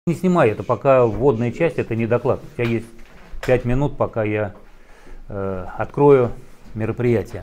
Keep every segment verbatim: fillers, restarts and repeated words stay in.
Не снимай, это пока вводная часть, это не доклад. У тебя есть пять минут, пока я э, открою мероприятие.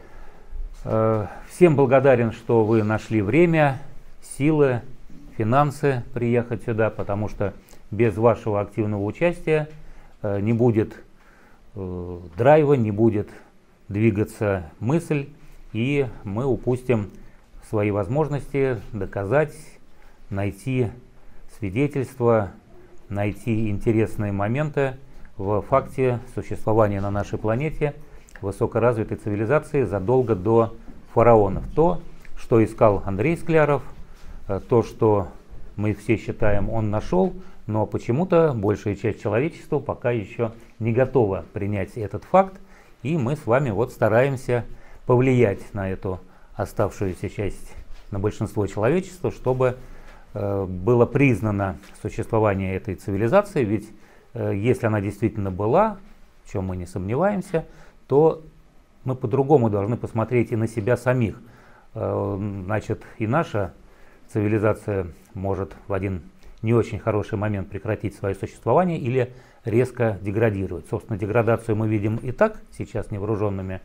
Э, всем благодарен, что вы нашли время, силы, финансы приехать сюда, потому что без вашего активного участия э, не будет э, драйва, не будет двигаться мысль, и мы упустим свои возможности доказать, найти свидетельства, найти интересные моменты в факте существования на нашей планете высокоразвитой цивилизации задолго до фараонов. То, что искал Андрей Скляров, то, что мы все считаем, он нашел, но почему-то большая часть человечества пока еще не готова принять этот факт, и мы с вами вот стараемся повлиять на эту оставшуюся часть, на большинство человечества, чтобы было признано существование этой цивилизации, ведь э, если она действительно была, в чем мы не сомневаемся, то мы по-другому должны посмотреть и на себя самих. Э, значит, и наша цивилизация может в один не очень хороший момент прекратить свое существование или резко деградировать. Собственно, деградацию мы видим и так сейчас невооруженными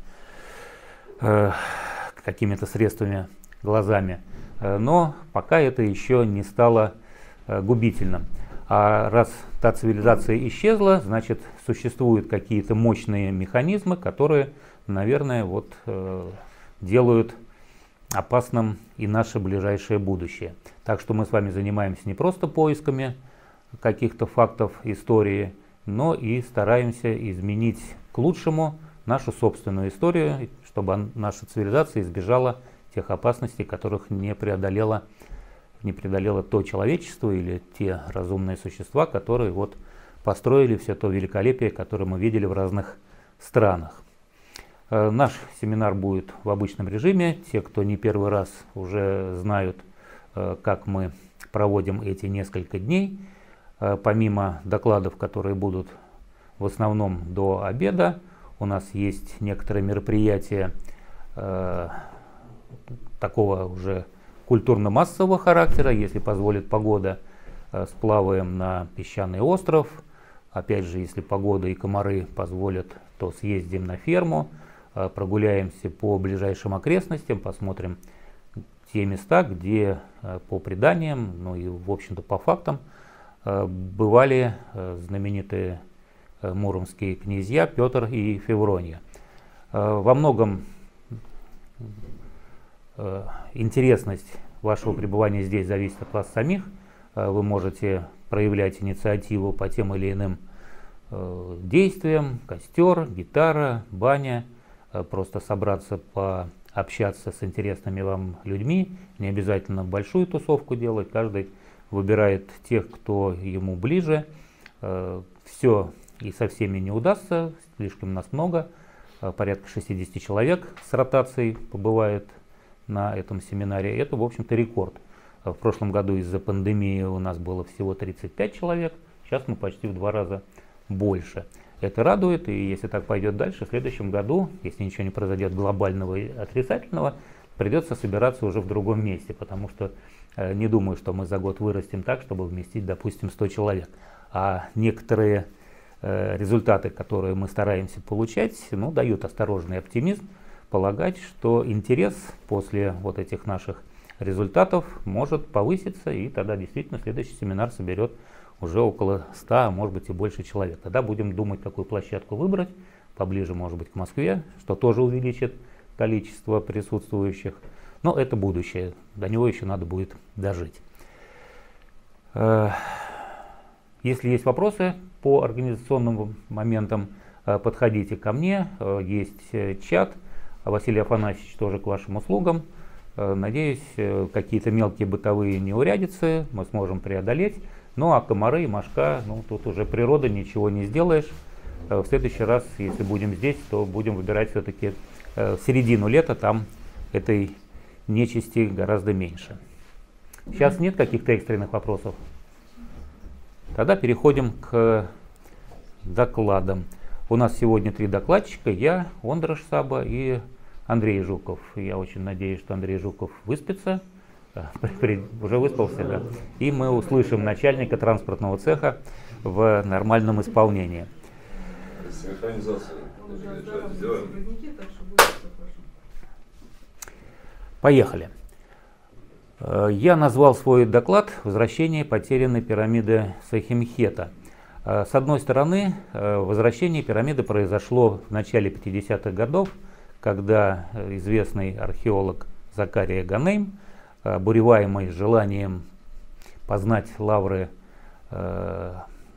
э, какими-то средствами, глазами. Но пока это еще не стало губительным. А раз та цивилизация исчезла, значит, существуют какие-то мощные механизмы, которые, наверное, вот, делают опасным и наше ближайшее будущее. Так что мы с вами занимаемся не просто поисками каких-то фактов истории, но и стараемся изменить к лучшему нашу собственную историю, чтобы наша цивилизация избежала тех опасностей, которых не преодолело, не преодолело то человечество или те разумные существа, которые вот построили все то великолепие, которое мы видели в разных странах. Э, наш семинар будет в обычном режиме. Те, кто не первый раз, уже знают, э, как мы проводим эти несколько дней. Э, помимо докладов, которые будут в основном до обеда, у нас есть некоторые мероприятия э, такого уже культурно-массового характера. Если позволит погода, э, сплаваем на песчаный остров. Опять же, если погода и комары позволят, то съездим на ферму, э, прогуляемся по ближайшим окрестностям, посмотрим те места, где э, по преданиям, ну и в общем-то по фактам, э, бывали э, знаменитые э, муромские князья Петр и Феврония. Э, во многом интересность вашего пребывания здесь зависит от вас самих. Вы можете проявлять инициативу по тем или иным действиям: костер, гитара, баня, просто собраться, пообщаться с интересными вам людьми. Не обязательно большую тусовку делать, каждый выбирает тех, кто ему ближе. Все и со всеми не удастся, слишком нас много, порядка шестидесяти человек с ротацией побывает на этом семинаре. Это, в общем-то, рекорд. В прошлом году из-за пандемии у нас было всего тридцать пять человек, сейчас мы почти в два раза больше. Это радует, и если так пойдет дальше, в следующем году, если ничего не произойдет глобального и отрицательного, придется собираться уже в другом месте, потому что э, не думаю, что мы за год вырастем так, чтобы вместить, допустим, сто человек. А некоторые э, результаты, которые мы стараемся получать, ну, дают осторожный оптимизм, полагать, что интерес после вот этих наших результатов может повыситься, и тогда действительно следующий семинар соберет уже около ста, а может быть и больше человек. Тогда будем думать, какую площадку выбрать, поближе, может быть, к Москве, что тоже увеличит количество присутствующих. Но это будущее, до него еще надо будет дожить. Если есть вопросы по организационным моментам, подходите ко мне, есть чат. Василий Афанасьевич тоже к вашим услугам. Надеюсь, какие-то мелкие бытовые неурядицы мы сможем преодолеть. Ну а комары и мошка, ну тут уже природа, ничего не сделаешь. В следующий раз, если будем здесь, то будем выбирать все-таки середину лета, там этой нечисти гораздо меньше. Сейчас нет каких-то экстренных вопросов? Тогда переходим к докладам. У нас сегодня три докладчика: я, Ондраш Саба и Андрей Жуков. Я очень надеюсь, что Андрей Жуков выспится Уже выспался, да. И мы услышим начальника транспортного цеха в нормальном исполнении. Поехали. Я назвал свой доклад «Возвращение потерянной пирамиды Сахимхета». С одной стороны, возвращение пирамиды произошло в начале пятидесятых годов, когда известный археолог Закария Ганейм, обуреваемый желанием познать лавры э,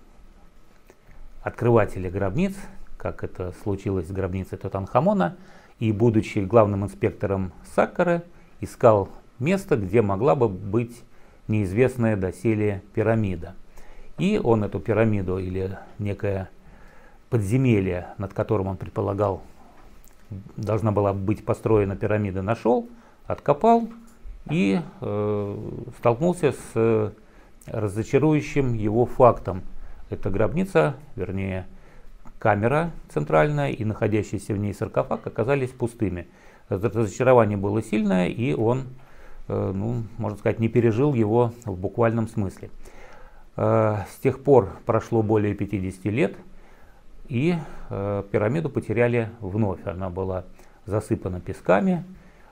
открывателя гробниц, как это случилось с гробницей Тутанхамона, и, будучи главным инспектором Саккары, искал место, где могла бы быть неизвестная доселе пирамида. И он эту пирамиду, или некое подземелье, над которым он предполагал, должна была быть построена пирамида, нашел, откопал и э, столкнулся с э, разочарующим его фактом. Эта гробница, вернее камера центральная и находящийся в ней саркофаг оказались пустыми. Разочарование было сильное, и он, э, ну, можно сказать, не пережил его в буквальном смысле. Э, с тех пор прошло более пятидесяти лет, и э, пирамиду потеряли вновь. Она была засыпана песками.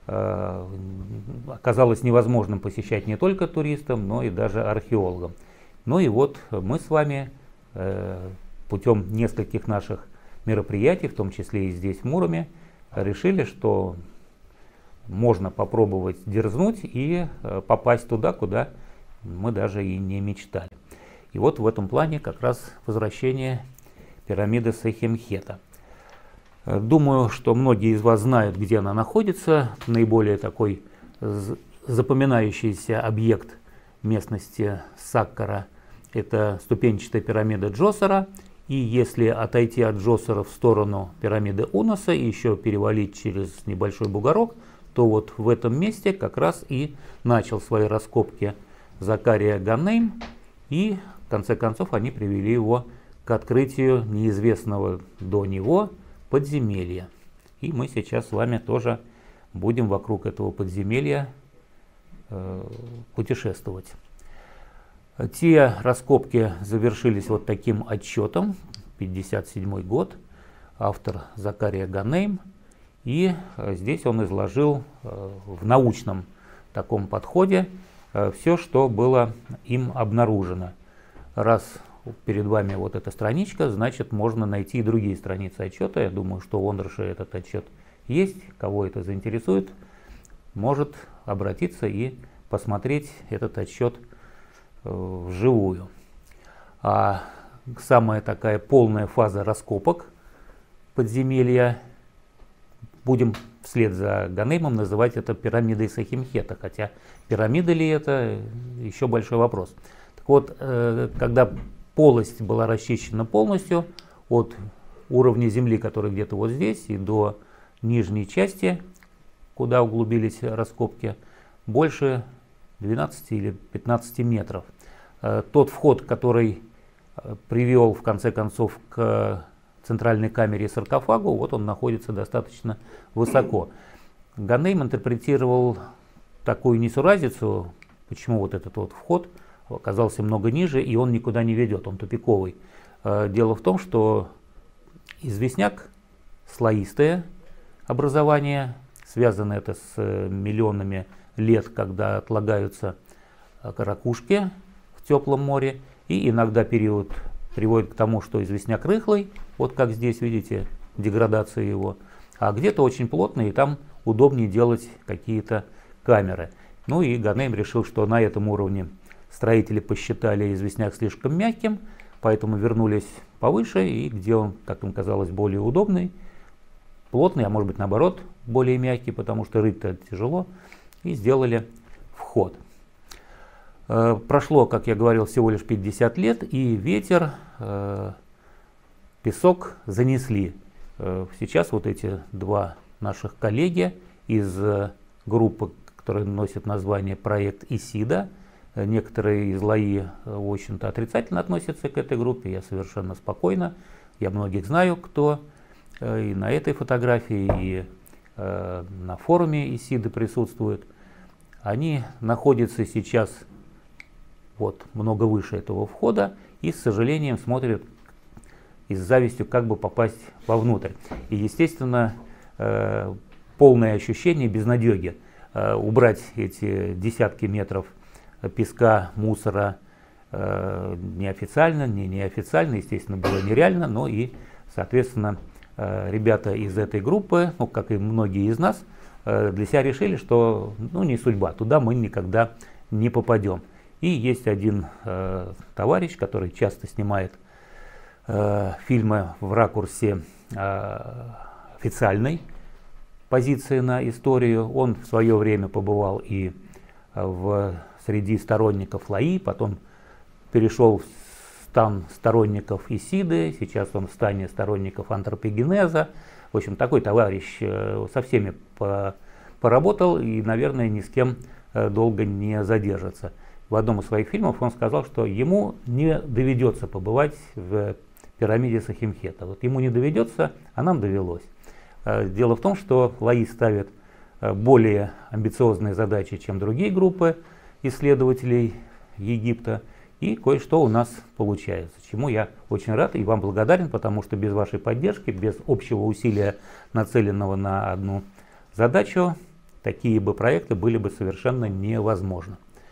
Оказалось невозможным посещать не только туристам, но и даже археологам. Ну и вот мы с вами путем нескольких наших мероприятий, в том числе и здесь в Муроме, решили, что можно попробовать дерзнуть и попасть туда, куда мы даже и не мечтали. И вот в этом плане как раз возвращение пирамиды Сахимхета. Думаю, что многие из вас знают, где она находится. Наиболее такой запоминающийся объект местности Саккара – это ступенчатая пирамида Джосера. И если отойти от Джосера в сторону пирамиды Уноса и еще перевалить через небольшой бугорок, то вот в этом месте как раз и начал свои раскопки Закария Ганейм. И в конце концов они привели его к открытию неизвестного до него подземелья. И мы сейчас с вами тоже будем вокруг этого подземелья э, путешествовать. Те раскопки завершились вот таким отчетом. пятьдесят седьмой год. Автор Закария Ганейм. И э, здесь он изложил э, в научном таком подходе э, все, что было им обнаружено. Раз перед вами вот эта страничка, значит, можно найти и другие страницы отчета. Я думаю, что в Ондраше этот отчет есть. Кого это заинтересует, может обратиться и посмотреть этот отчет э, вживую. А самая такая полная фаза раскопок подземелья, будем вслед за Ганеймом называть это пирамидой Сахимхета, хотя пирамида ли это, еще большой вопрос. Так вот, э, когда полость была расчищена полностью от уровня земли, который где-то вот здесь, и до нижней части, куда углубились раскопки, больше двенадцати или пятнадцати метров. Тот вход, который привел в конце концов к центральной камере и саркофагу, вот он находится достаточно высоко. Ганейм интерпретировал такую несуразицу, почему вот этот вот вход оказался много ниже, и он никуда не ведет, он тупиковый. Дело в том, что известняк слоистое образование, связано это с миллионами лет, когда отлагаются ракушки в теплом море, и иногда период приводит к тому, что известняк рыхлый, вот как здесь видите деградация его, а где-то очень плотный, и там удобнее делать какие-то камеры. Ну и Ганейм решил, что на этом уровне строители посчитали известняк слишком мягким, поэтому вернулись повыше, и где он, как им казалось, более удобный, плотный, а может быть наоборот, более мягкий, потому что рыть-то тяжело, и сделали вход. Э, прошло, как я говорил, всего лишь пятьдесят лет, и ветер, э, песок занесли. Э, сейчас вот эти два наших коллеги из э, группы, которая носит название «Проект Исида», некоторые слои, в общем-то, отрицательно относятся к этой группе, я совершенно спокойно, я многих знаю, кто и на этой фотографии, и э, на форуме Исиды присутствует. они находятся сейчас вот много выше этого входа и с сожалением смотрят и с завистью, как бы попасть вовнутрь. И, естественно, э, полное ощущение безнадеги. Э, убрать эти десятки метров песка, мусора э, неофициально, не неофициально, естественно, было нереально, но и, соответственно, э, ребята из этой группы, ну, как и многие из нас, э, для себя решили, что ну, не судьба, туда мы никогда не попадем. И есть один э, товарищ, который часто снимает э, фильмы в ракурсе э, официальной позиции на историю. Он в свое время побывал и в, среди сторонников Лаи, потом перешел в стан сторонников Исиды, сейчас он в стане сторонников антропогенеза. В общем, такой товарищ э, со всеми по, поработал и, наверное, ни с кем э, долго не задержится. В одном из своих фильмов он сказал, что ему не доведется побывать в пирамиде Сахимхета. Вот ему не доведется, а нам довелось. Дело в том, что Лаи ставит более амбициозные задачи, чем другие группы исследователей Египта, и кое-что у нас получается, чему я очень рад и вам благодарен, потому что без вашей поддержки, без общего усилия, нацеленного на одну задачу, такие бы проекты были бы совершенно невозможны.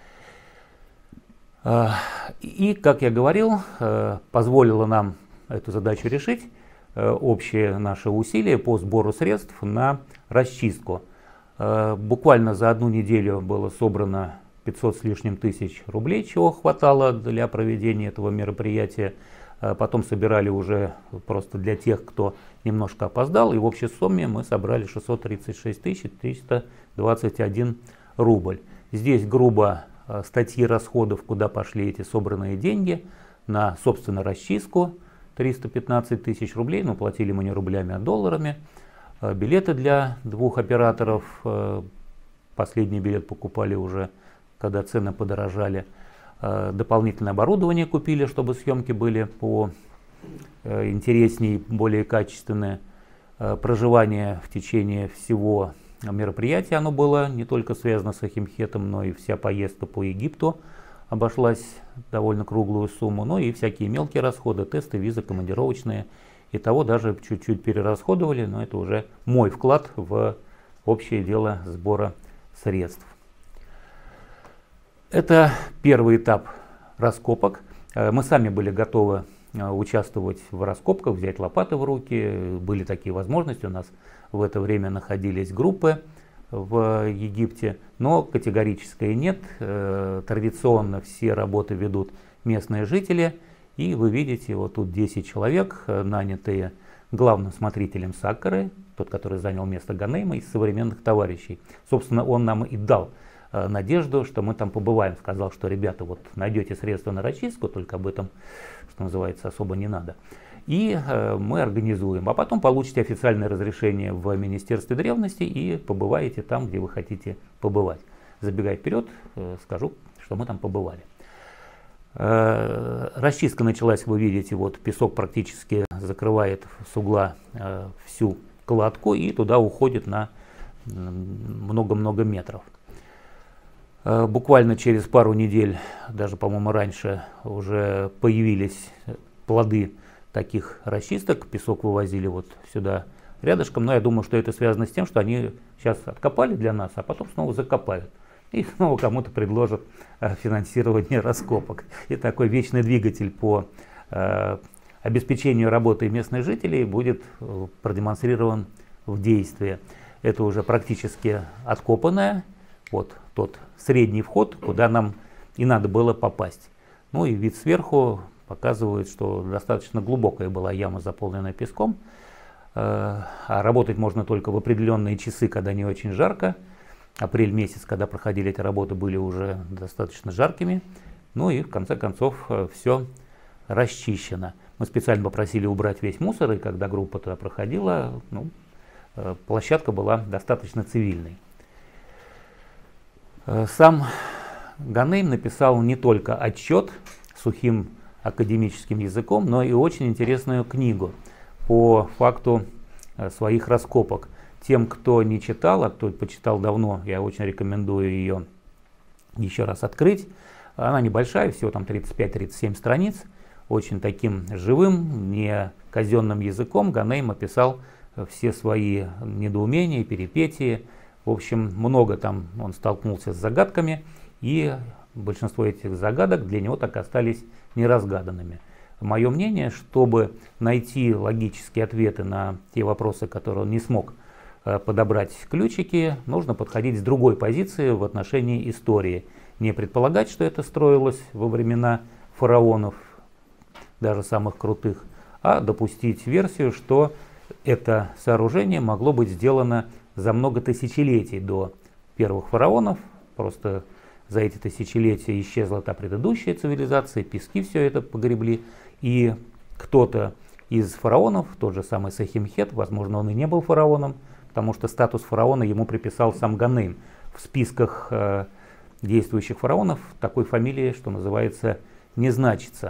И, как я говорил, позволило нам эту задачу решить общие наши усилия по сбору средств на расчистку. Буквально за одну неделю было собрано пятьсот с лишним тысяч рублей, чего хватало для проведения этого мероприятия. Потом собирали уже просто для тех, кто немножко опоздал, и в общей сумме мы собрали шестьсот тридцать шесть тысяч триста двадцать один рубль. Здесь грубо статьи расходов, куда пошли эти собранные деньги, на, собственно, расчистку триста пятнадцать тысяч рублей, но платили мы не рублями, а долларами. Билеты для двух операторов, последний билет покупали уже, когда цены подорожали. Дополнительное оборудование купили, чтобы съемки были по интереснее, более качественные. Проживание в течение всего мероприятия, оно было не только связано с Сахимхетом, но и вся поездка по Египту обошлась довольно круглую сумму, ну и всякие мелкие расходы, тесты, визы, командировочные. И того даже чуть-чуть перерасходовали, но это уже мой вклад в общее дело сбора средств. Это первый этап раскопок. Мы сами были готовы участвовать в раскопках, взять лопаты в руки. Были такие возможности. У нас в это время находились группы в Египте, но категорическое нет. Традиционно все работы ведут местные жители. И вы видите, вот тут десять человек, нанятые главным смотрителем Саккары, тот, который занял место Ганейма, из современных товарищей. Собственно, он нам и дал э, надежду, что мы там побываем. Сказал, что ребята, вот найдете средства на расчистку, только об этом, что называется, особо не надо. И э, мы организуем. А потом получите официальное разрешение в Министерстве древности и побываете там, где вы хотите побывать. Забегая вперед, э, скажу, что мы там побывали. Э, расчистка началась, вы видите, вот песок практически закрывает с угла э, всю кладку и туда уходит на много-много метров. Э, буквально через пару недель, даже, по-моему, раньше, уже появились плоды таких расчисток. Песок вывозили вот сюда рядышком, но я думаю, что это связано с тем, что они сейчас откопали для нас, а потом снова закопают. И снова кому-то предложат э, финансирование раскопок. И такой вечный двигатель по э, обеспечению работы местных жителей будет э, продемонстрирован в действии. Это уже практически откопанное, вот тот средний вход, куда нам и надо было попасть. Ну и вид сверху показывает, что достаточно глубокая была яма, заполненная песком. Э, а работать можно только в определенные часы, когда не очень жарко. Апрель месяц, когда проходили эти работы, были уже достаточно жаркими. Ну и в конце концов все расчищено. Мы специально попросили убрать весь мусор, и когда группа туда проходила, ну, площадка была достаточно цивильной. Сам Ганейм написал не только отчет сухим академическим языком, но и очень интересную книгу по факту своих раскопок. Тем, кто не читал, а кто почитал давно, я очень рекомендую ее еще раз открыть. Она небольшая, всего там тридцать пять — тридцать семь страниц. Очень таким живым, не казенным языком Ганейм описал все свои недоумения, перипетии. В общем, много там он столкнулся с загадками, и большинство этих загадок для него так остались неразгаданными. Мое мнение, чтобы найти логические ответы на те вопросы, которые он не смог подобрать ключики, нужно подходить с другой позиции в отношении истории. Не предполагать, что это строилось во времена фараонов, даже самых крутых, а допустить версию, что это сооружение могло быть сделано за много тысячелетий до первых фараонов. Просто за эти тысячелетия исчезла та предыдущая цивилизация, пески все это погребли, и кто-то из фараонов, тот же самый Сехемхет, возможно, он и не был фараоном, потому что статус фараона ему приписал сам Ганейм. В списках э, действующих фараонов такой фамилии, что называется, не значится.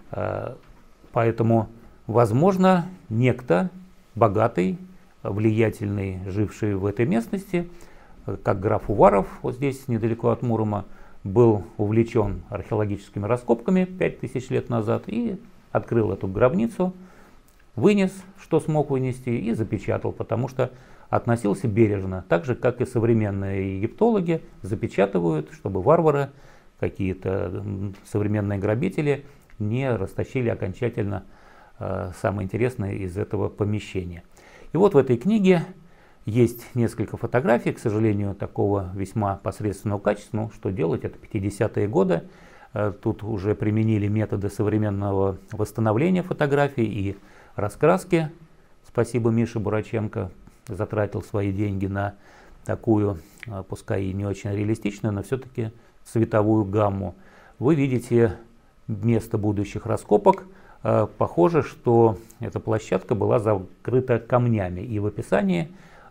Э, поэтому, возможно, некто богатый, влиятельный, живший в этой местности, как граф Уваров, вот здесь недалеко от Мурома, был увлечен археологическими раскопками пять тысяч лет назад и открыл эту гробницу, вынес, что смог вынести, и запечатал, потому что относился бережно, так же, как и современные египтологи запечатывают, чтобы варвары, какие-то современные грабители не растащили окончательно э, самое интересное из этого помещения. И вот в этой книге есть несколько фотографий, к сожалению, такого весьма посредственного качества. Ну, что делать, это пятидесятые годы. Тут уже применили методы современного восстановления фотографий и раскраски. Спасибо Мише Бураченко, затратил свои деньги на такую, пускай и не очень реалистичную, но все-таки цветовую гамму. Вы видите место будущих раскопок. Похоже, что эта площадка была закрыта камнями. И в описании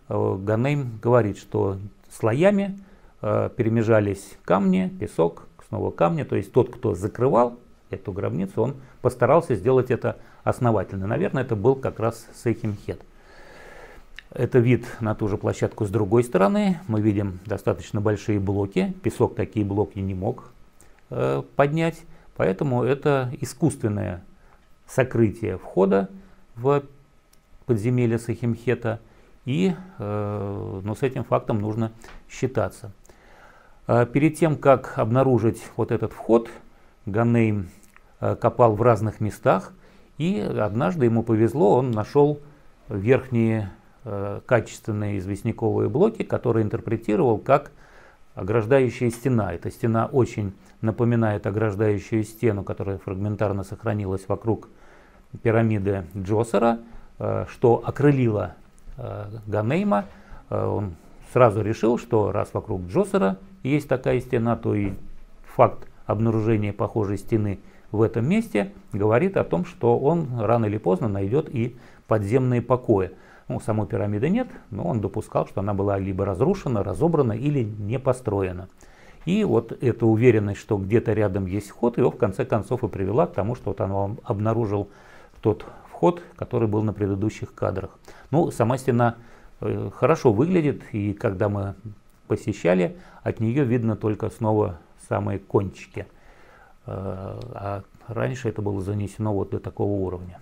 Ганейм говорит, что слоями перемежались камни, песок, снова камни. То есть тот, кто закрывал эту гробницу, он постарался сделать это основательно. Наверное, это был как раз Сехемхет. Это вид на ту же площадку с другой стороны. Мы видим достаточно большие блоки. Песок такие блоки не мог э, поднять. Поэтому это искусственное сокрытие входа в подземелье Сехемхета. И э, но с этим фактом нужно считаться. Э, перед тем, как обнаружить вот этот вход, Ганейм э, копал в разных местах. И однажды ему повезло, он нашел верхние э, качественные известняковые блоки, которые интерпретировал как ограждающая стена. Эта стена очень напоминает ограждающую стену, которая фрагментарно сохранилась вокруг пирамиды Джосера, э, что окрылило э, Ганейма. Э, он сразу решил, что раз вокруг Джосера есть такая стена, то и факт обнаружения похожей стены в этом месте говорит о том, что он рано или поздно найдет и подземные покои. Ну, самой пирамиды нет, но он допускал, что она была либо разрушена, разобрана или не построена. И вот эта уверенность, что где-то рядом есть вход, его в конце концов и привела к тому, что вот он обнаружил тот вход, который был на предыдущих кадрах. Ну, сама стена э, хорошо выглядит, и когда мы посещали, от нее видно только снова самые кончики. А раньше это было занесено вот до такого уровня.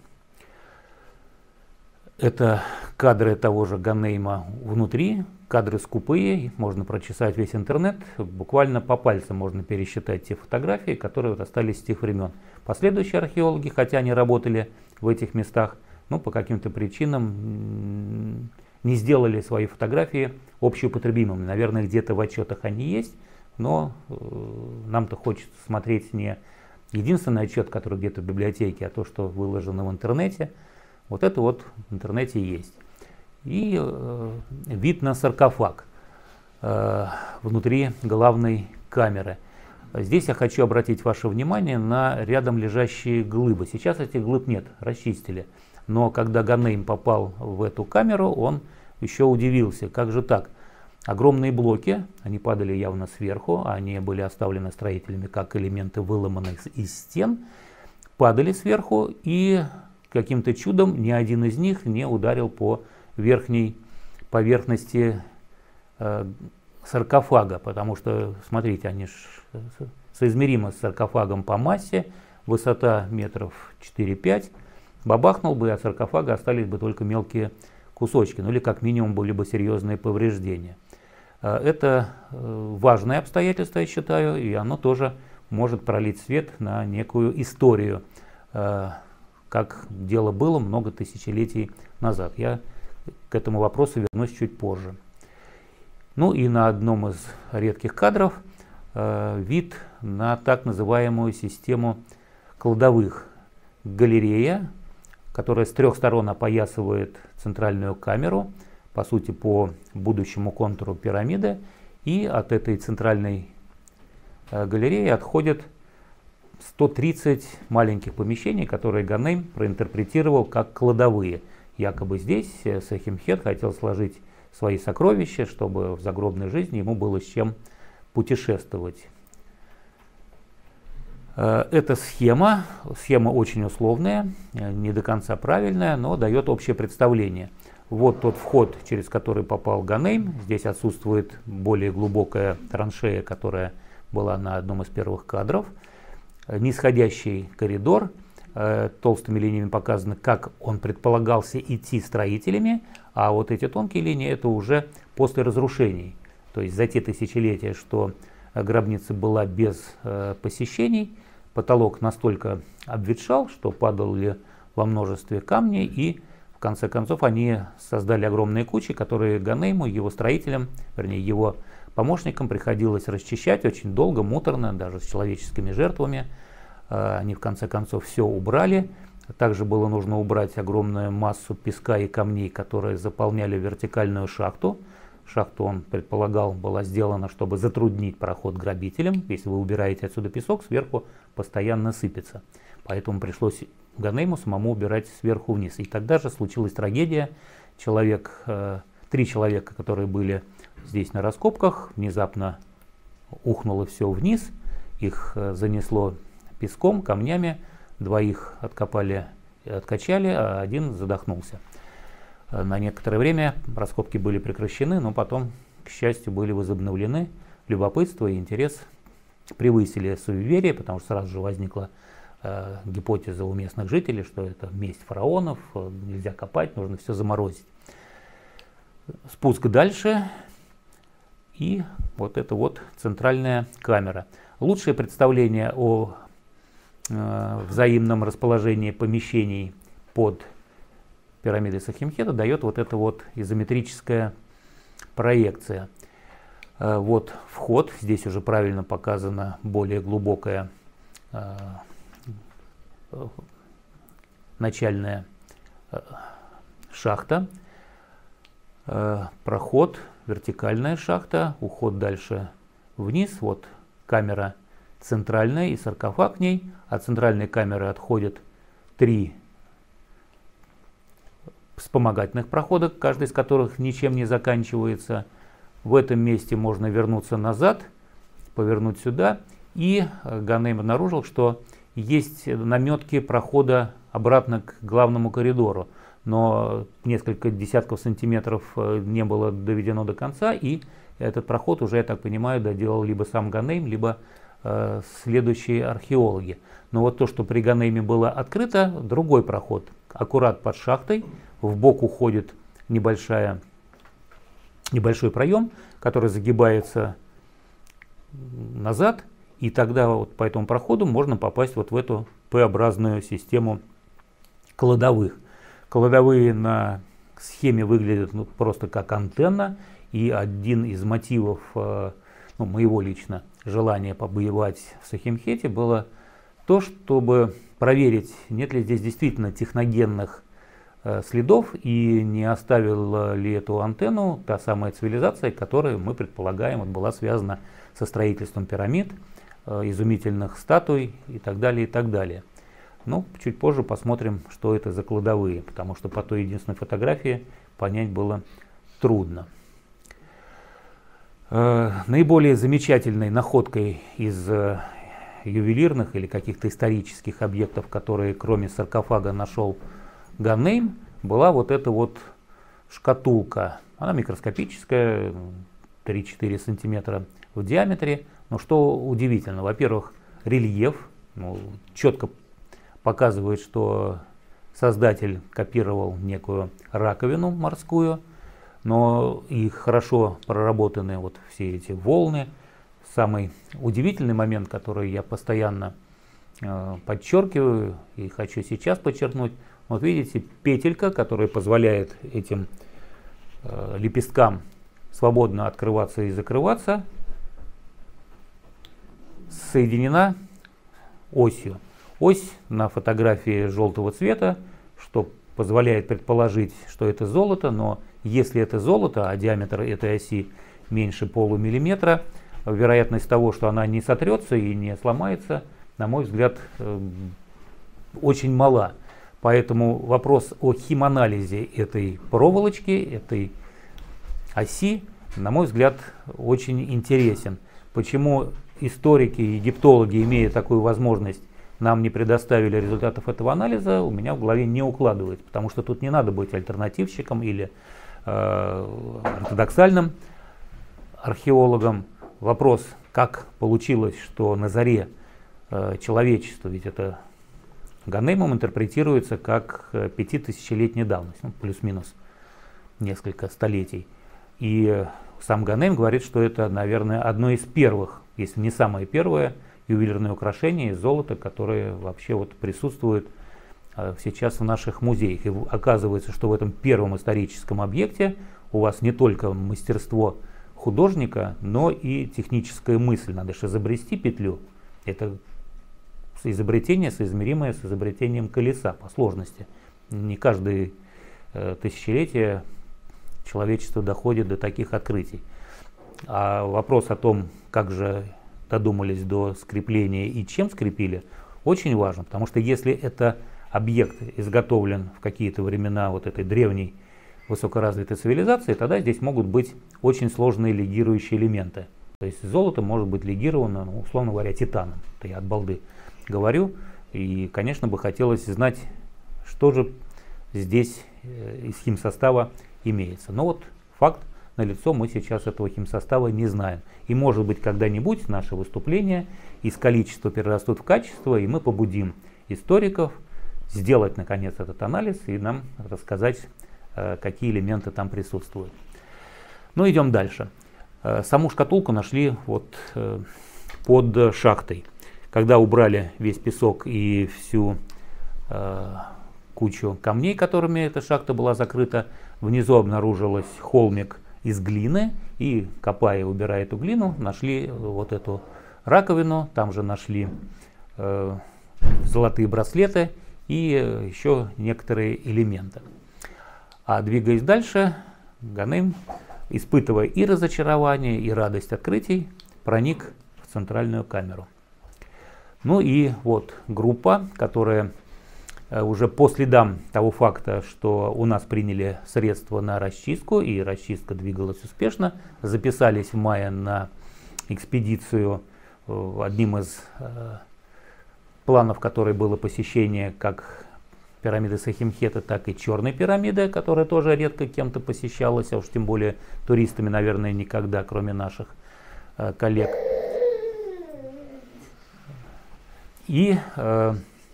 Это кадры того же Ганейма внутри, кадры скупые, можно прочесать весь интернет, буквально по пальцам можно пересчитать те фотографии, которые вот остались с тех времен. Последующие археологи, хотя они работали в этих местах, но по каким-то причинам не сделали свои фотографии общеупотребимыми. Наверное, где-то в отчетах они есть, но э, нам-то хочется смотреть не единственный отчет, который где-то в библиотеке, а то, что выложено в интернете. Вот это вот в интернете есть. И э, вид на саркофаг э, внутри главной камеры. Здесь я хочу обратить ваше внимание на рядом лежащие глыбы. Сейчас этих глыб нет, расчистили. Но когда Ганейм попал в эту камеру, он еще удивился, как же так? Огромные блоки, они падали явно сверху, они были оставлены строителями как элементы, выломанных из стен, падали сверху, и каким-то чудом ни один из них не ударил по верхней поверхности э, саркофага, потому что, смотрите, они ж соизмеримы с саркофагом по массе, высота метров четыре-пять, бабахнул бы, и от саркофага остались бы только мелкие кусочки, ну или как минимум были бы серьезные повреждения. Это важное обстоятельство, я считаю, и оно тоже может пролить свет на некую историю, как дело было много тысячелетий назад. Я к этому вопросу вернусь чуть позже. Ну и на одном из редких кадров вид на так называемую систему кладовых. Галерея, которая с трех сторон опоясывает центральную камеру, по сути по будущему контуру пирамиды, и от этой центральной галереи отходят сто тридцать маленьких помещений, которые Ганейм проинтерпретировал как кладовые. Якобы здесь Сехемхет хотел сложить свои сокровища, чтобы в загробной жизни ему было с чем путешествовать. Эта схема, схема очень условная, не до конца правильная, но дает общее представление. Вот тот вход, через который попал Ганейм. Здесь отсутствует более глубокая траншея, которая была на одном из первых кадров. Нисходящий коридор. Толстыми линиями показано, как он предполагался идти строителями, а вот эти тонкие линии — это уже после разрушений. То есть за те тысячелетия, что гробница была без э, посещений, потолок настолько обветшал, что падали во множестве камней, и в конце концов они создали огромные кучи, которые Ганейму, его строителям, вернее его помощникам приходилось расчищать очень долго, муторно, даже с человеческими жертвами. Они в конце концов все убрали. Также было нужно убрать огромную массу песка и камней, которые заполняли вертикальную шахту. Шахту, он предполагал, была сделана, чтобы затруднить проход грабителям. Если вы убираете отсюда песок, сверху постоянно сыпется. Поэтому пришлось Ганейму самому убирать сверху вниз. И тогда же случилась трагедия. Человек, э, три человека, которые были здесь на раскопках, внезапно ухнуло все вниз. Их э, занесло песком, камнями, двоих откопали и откачали, а один задохнулся. На некоторое время раскопки были прекращены, но потом, к счастью, были возобновлены. Любопытство и интерес превысили суеверие, потому что сразу же возникла э, гипотеза у местных жителей, что это месть фараонов, нельзя копать, нужно все заморозить. Спуск дальше, и вот это вот центральная камера. Лучшее представление о взаимном расположении помещений под пирамидой Сехемхета дает вот эта вот изометрическая проекция. Вот вход, здесь уже правильно показана более глубокая э, начальная э, шахта, э, проход, вертикальная шахта, уход дальше вниз, вот камера центральная и саркофаг к ней. От центральной камеры отходят три вспомогательных прохода, каждый из которых ничем не заканчивается. В этом месте можно вернуться назад, повернуть сюда. И Ганейм обнаружил, что есть наметки прохода обратно к главному коридору. Но несколько десятков сантиметров не было доведено до конца, и этот проход уже, я так понимаю, доделал либо сам Ганейм, либо э, следующие археологи. Но вот то, что при Ганейме было открыто, другой проход. Аккурат под шахтой, в бок уходит небольшая, небольшой проем, который загибается назад, и тогда вот по этому проходу можно попасть вот в эту П-образную систему кладовых. Кладовые на схеме выглядят ну, просто как антенна, и один из мотивов э, ну, моего лично желания побывать в Сехемхете было то, чтобы проверить, нет ли здесь действительно техногенных э, следов и не оставила ли эту антенну та самая цивилизация, которая, мы предполагаем, вот, была связана со строительством пирамид, э, изумительных статуй и так далее, и так далее. Ну, чуть позже посмотрим, что это за кладовые, потому что по той единственной фотографии понять было трудно. Э, наиболее замечательной находкой из э, ювелирных или каких-то исторических объектов, которые кроме саркофага нашел Ганейм, была вот эта вот шкатулка. Она микроскопическая, три-четыре сантиметра в диаметре. Но что удивительно, во-первых, рельеф ну, четко показывает, что создатель копировал некую раковину морскую, но и хорошо проработаны вот все эти волны. Самый удивительный момент, который я постоянно э, подчеркиваю и хочу сейчас подчеркнуть, вот видите, петелька, которая позволяет этим э, лепесткам свободно открываться и закрываться, соединена осью. Ось на фотографии желтого цвета, что позволяет предположить, что это золото, но если это золото, а диаметр этой оси меньше полумиллиметра, вероятность того, что она не сотрется и не сломается, на мой взгляд, очень мала. Поэтому вопрос о химанализе этой проволочки, этой оси, на мой взгляд, очень интересен. Почему историки, египтологи, имея такую возможность, нам не предоставили результатов этого анализа, у меня в голове не укладывается, потому что тут не надо быть альтернативщиком или э, ортодоксальным археологом. Вопрос, как получилось, что на заре э, человечества, ведь это Ганемом интерпретируется как пятитысячелетняя давность, ну, плюс-минус несколько столетий. И сам Ганем говорит, что это, наверное, одно из первых, если не самое первое, ювелирное украшение из золота, которое вообще вот присутствует э, сейчас в наших музеях. И оказывается, что в этом первом историческом объекте у вас не только мастерство художника, но и техническая мысль. Надо же изобрести петлю. Это изобретение, соизмеримое с изобретением колеса по сложности. Не каждое э, тысячелетие человечество доходит до таких открытий. А вопрос о том, как же додумались до скрепления и чем скрепили, очень важно, потому что если это объект изготовлен в какие-то времена вот этой древней высокоразвитой цивилизации, тогда здесь могут быть очень сложные легирующие элементы. То есть золото может быть легировано, ну, условно говоря, титаном. Это я от балды говорю. И, конечно, бы хотелось знать, что же здесь из химсостава имеется. Но вот факт налицо, мы сейчас этого химсостава не знаем. И может быть когда-нибудь наши выступления из количества перерастут в качество, и мы побудим историков сделать наконец этот анализ и нам рассказать, какие элементы там присутствуют. Ну, идем дальше. Саму шкатулку нашли вот под шахтой. Когда убрали весь песок и всю кучу камней, которыми эта шахта была закрыта, внизу обнаружилась холмик из глины, и, копая, убирая эту глину, нашли вот эту раковину, там же нашли э, золотые браслеты и еще некоторые элементы. А двигаясь дальше, Ганем, испытывая и разочарование, и радость открытий, проник в центральную камеру. Ну и вот группа, которая уже по следам того факта, что у нас приняли средства на расчистку, и расчистка двигалась успешно, записались в мае на экспедицию. Одним из э, планов которой было посещение как пирамиды Сахимхета, так и Черной пирамиды, которая тоже редко кем-то посещалась, а уж тем более туристами, наверное, никогда, кроме наших э, коллег. И э,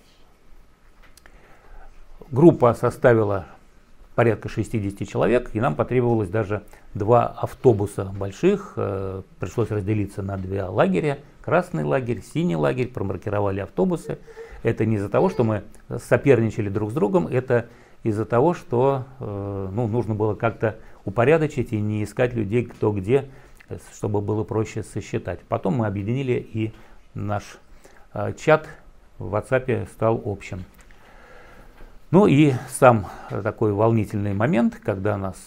группа составила порядка шестидесяти человек, и нам потребовалось даже два автобуса больших. Э, пришлось разделиться на два лагеря. Красный лагерь, синий лагерь, промаркировали автобусы. Это не из-за того, что мы соперничали друг с другом, это из-за того, что э, ну, нужно было как-то упорядочить и не искать людей кто где, чтобы было проще сосчитать. Потом мы объединили, и наш э, чат в WhatsApp стал общим. Ну и сам такой волнительный момент, когда нас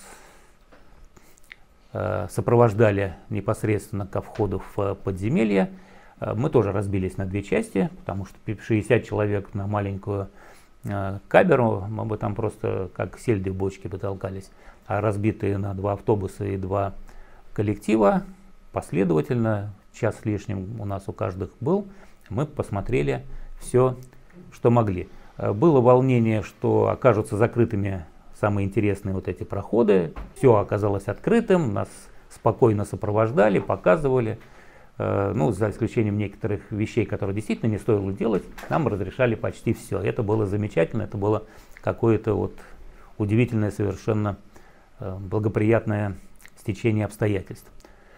э, сопровождали непосредственно ко входу в подземелье, э, мы тоже разбились на две части, потому что шестьдесят человек на маленькую э, камеру, мы бы там просто как сельди в бочке потолкались, а разбитые на два автобуса и два коллектива, последовательно, час с лишним у нас у каждых был, мы посмотрели все, что могли. Было волнение, что окажутся закрытыми самые интересные вот эти проходы. Все оказалось открытым. Нас спокойно сопровождали, показывали. Ну, за исключением некоторых вещей, которые действительно не стоило делать, нам разрешали почти все. Это было замечательно, это было какое-то вот удивительное, совершенно благоприятное стечение обстоятельств.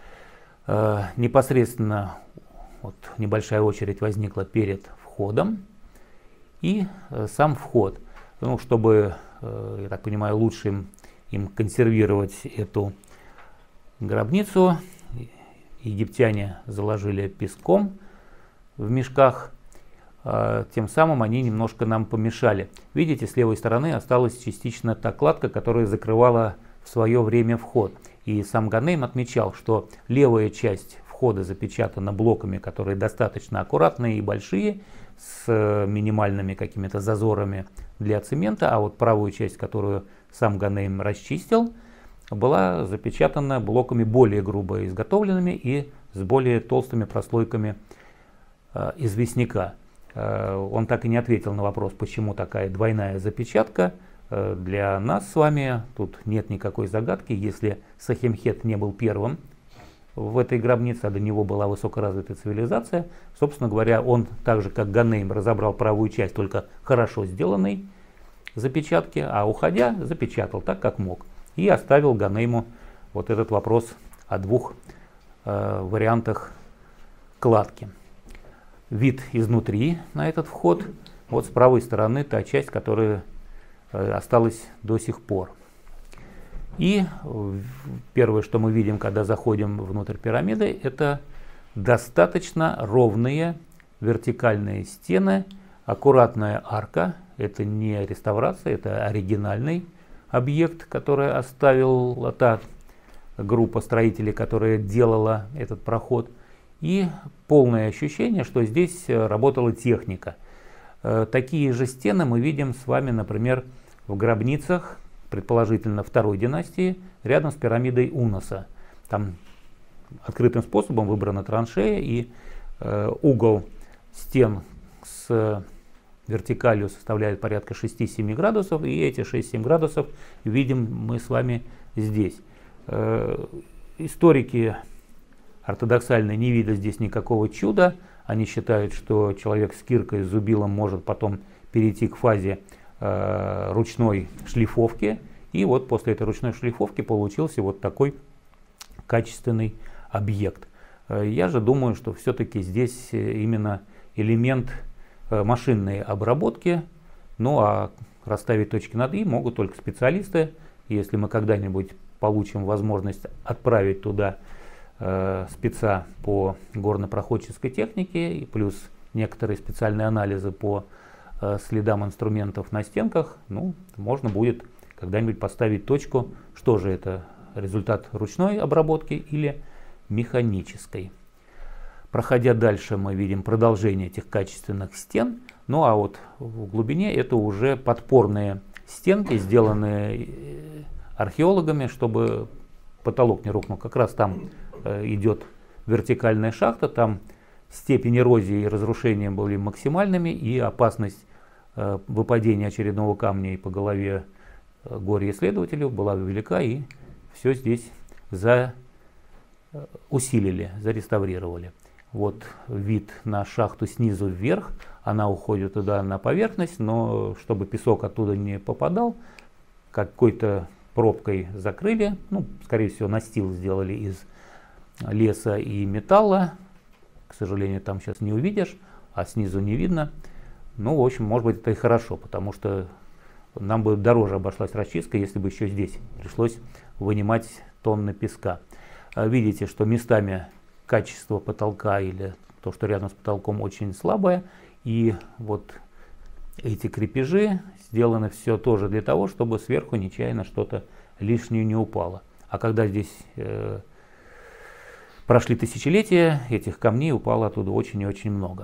Непосредственно вот небольшая очередь возникла перед входом, и сам вход, ну, чтобы, я так понимаю, лучше им, им консервировать эту гробницу, египтяне заложили песком в мешках, тем самым они немножко нам помешали. Видите, с левой стороны осталась частично та кладка, которая закрывала в свое время вход. И сам Ганейм отмечал, что левая часть входа запечатана блоками, которые достаточно аккуратные и большие, с минимальными какими-то зазорами для цемента, а вот правую часть, которую сам Ганейм расчистил, была запечатана блоками более грубо изготовленными и с более толстыми прослойками э, известняка. Э, он так и не ответил на вопрос, почему такая двойная запечатка. Э, для нас с вами тут нет никакой загадки. Если Сахемхет не был первым в этой гробнице, а до него была высокоразвитая цивилизация, собственно говоря, он так же, как Ганейм, разобрал правую часть только хорошо сделанной запечатки, а уходя запечатал так, как мог. И оставил Ганейму вот этот вопрос о двух э, вариантах кладки. Вид изнутри на этот вход. Вот с правой стороны та часть, которая э, осталась до сих пор. И первое, что мы видим, когда заходим внутрь пирамиды, это достаточно ровные вертикальные стены, аккуратная арка. Это не реставрация, это оригинальный объект, который оставила та группа строителей, которая делала этот проход. И полное ощущение, что здесь работала техника. Такие же стены мы видим с вами, например, в гробницах, предположительно второй династии, рядом с пирамидой Уноса. Там открытым способом выбрана траншея, и э, угол стен с вертикалью составляет порядка шести-семи градусов, и эти шесть-семь градусов видим мы с вами здесь. Э, историки ортодоксальные не видят здесь никакого чуда. Они считают, что человек с киркой, с зубилом может потом перейти к фазе э, ручной шлифовки. И вот после этой ручной шлифовки получился вот такой качественный объект. Э, я же думаю, что все-таки здесь именно элемент машинные обработки, ну а расставить точки над «и» могут только специалисты. Если мы когда-нибудь получим возможность отправить туда э, спеца по горнопроходческой технике, и плюс некоторые специальные анализы по э, следам инструментов на стенках, ну, можно будет когда-нибудь поставить точку, что же это, результат ручной обработки или механической. Проходя дальше, мы видим продолжение этих качественных стен. Ну а вот в глубине это уже подпорные стенки, сделанные археологами, чтобы потолок не рухнул. Как раз там э, идет вертикальная шахта, там степень эрозии и разрушения были максимальными, и опасность э, выпадения очередного камня и по голове э, горе-исследователю была велика, и все здесь за, э, усилили, зареставрировали. Вот вид на шахту снизу вверх, она уходит туда на поверхность, но чтобы песок оттуда не попадал, какой-то пробкой закрыли, ну, скорее всего, настил сделали из леса и металла. К сожалению, там сейчас не увидишь, а снизу не видно. Ну, в общем, может быть, это и хорошо, потому что нам бы дороже обошлась расчистка, если бы еще здесь пришлось вынимать тонны песка. Видите, что местами качество потолка или то, что рядом с потолком, очень слабое. И вот эти крепежи сделаны все тоже для того, чтобы сверху нечаянно что-то лишнее не упало. А когда здесь э, прошли тысячелетия, этих камней упало оттуда очень и очень много.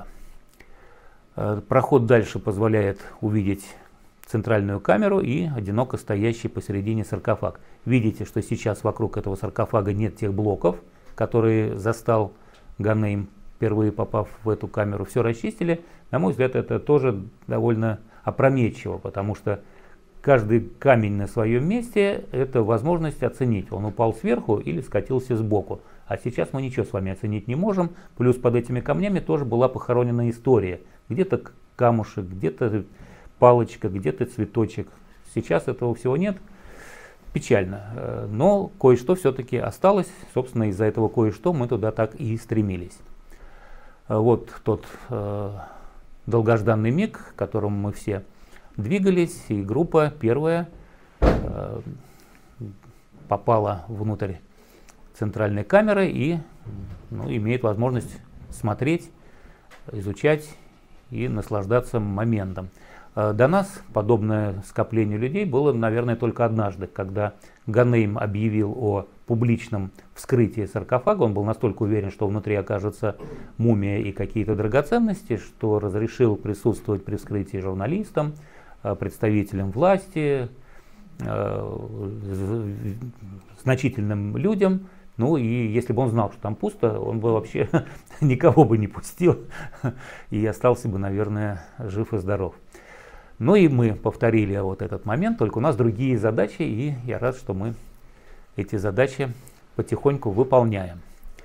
Э, проход дальше позволяет увидеть центральную камеру и одиноко стоящий посередине саркофаг. Видите, что сейчас вокруг этого саркофага нет тех блоков, которые застал Ганейм, впервые попав в эту камеру. Все расчистили. На мой взгляд, это тоже довольно опрометчиво, потому что каждый камень на своем месте – это возможность оценить, он упал сверху или скатился сбоку. А сейчас мы ничего с вами оценить не можем. Плюс под этими камнями тоже была похоронена история. Где-то камушек, где-то палочка, где-то цветочек. Сейчас этого всего нет. Печально. Но кое-что все-таки осталось. Собственно, из-за этого кое-что мы туда так и стремились. Вот тот э, долгожданный миг, к которому мы все двигались. И группа первая э, попала внутрь центральной камеры и ну, имеет возможность смотреть, изучать и наслаждаться моментом. До нас подобное скопление людей было, наверное, только однажды, когда Ганейм объявил о публичном вскрытии саркофага. Он был настолько уверен, что внутри окажется мумия и какие-то драгоценности, что разрешил присутствовать при вскрытии журналистам, представителям власти, значительным людям. Ну и если бы он знал, что там пусто, он бы вообще никого бы не пустил и остался бы, наверное, жив и здоров. Ну и мы повторили вот этот момент, только у нас другие задачи, и я рад, что мы эти задачи потихоньку выполняем.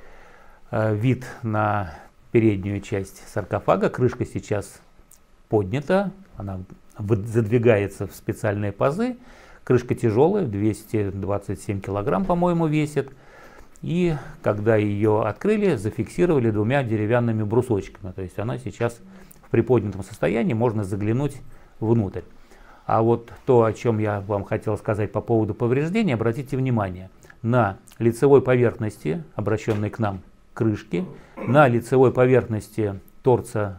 Вид на переднюю часть саркофага, крышка сейчас поднята, она задвигается в специальные пазы. Крышка тяжелая, двести двадцать семь килограмм, по-моему, весит. И когда ее открыли, зафиксировали двумя деревянными брусочками. То есть она сейчас в приподнятом состоянии, можно заглянуть внутрь. А вот то, о чем я вам хотел сказать по поводу повреждений, обратите внимание. На лицевой поверхности, обращенной к нам крышки, на лицевой поверхности торца,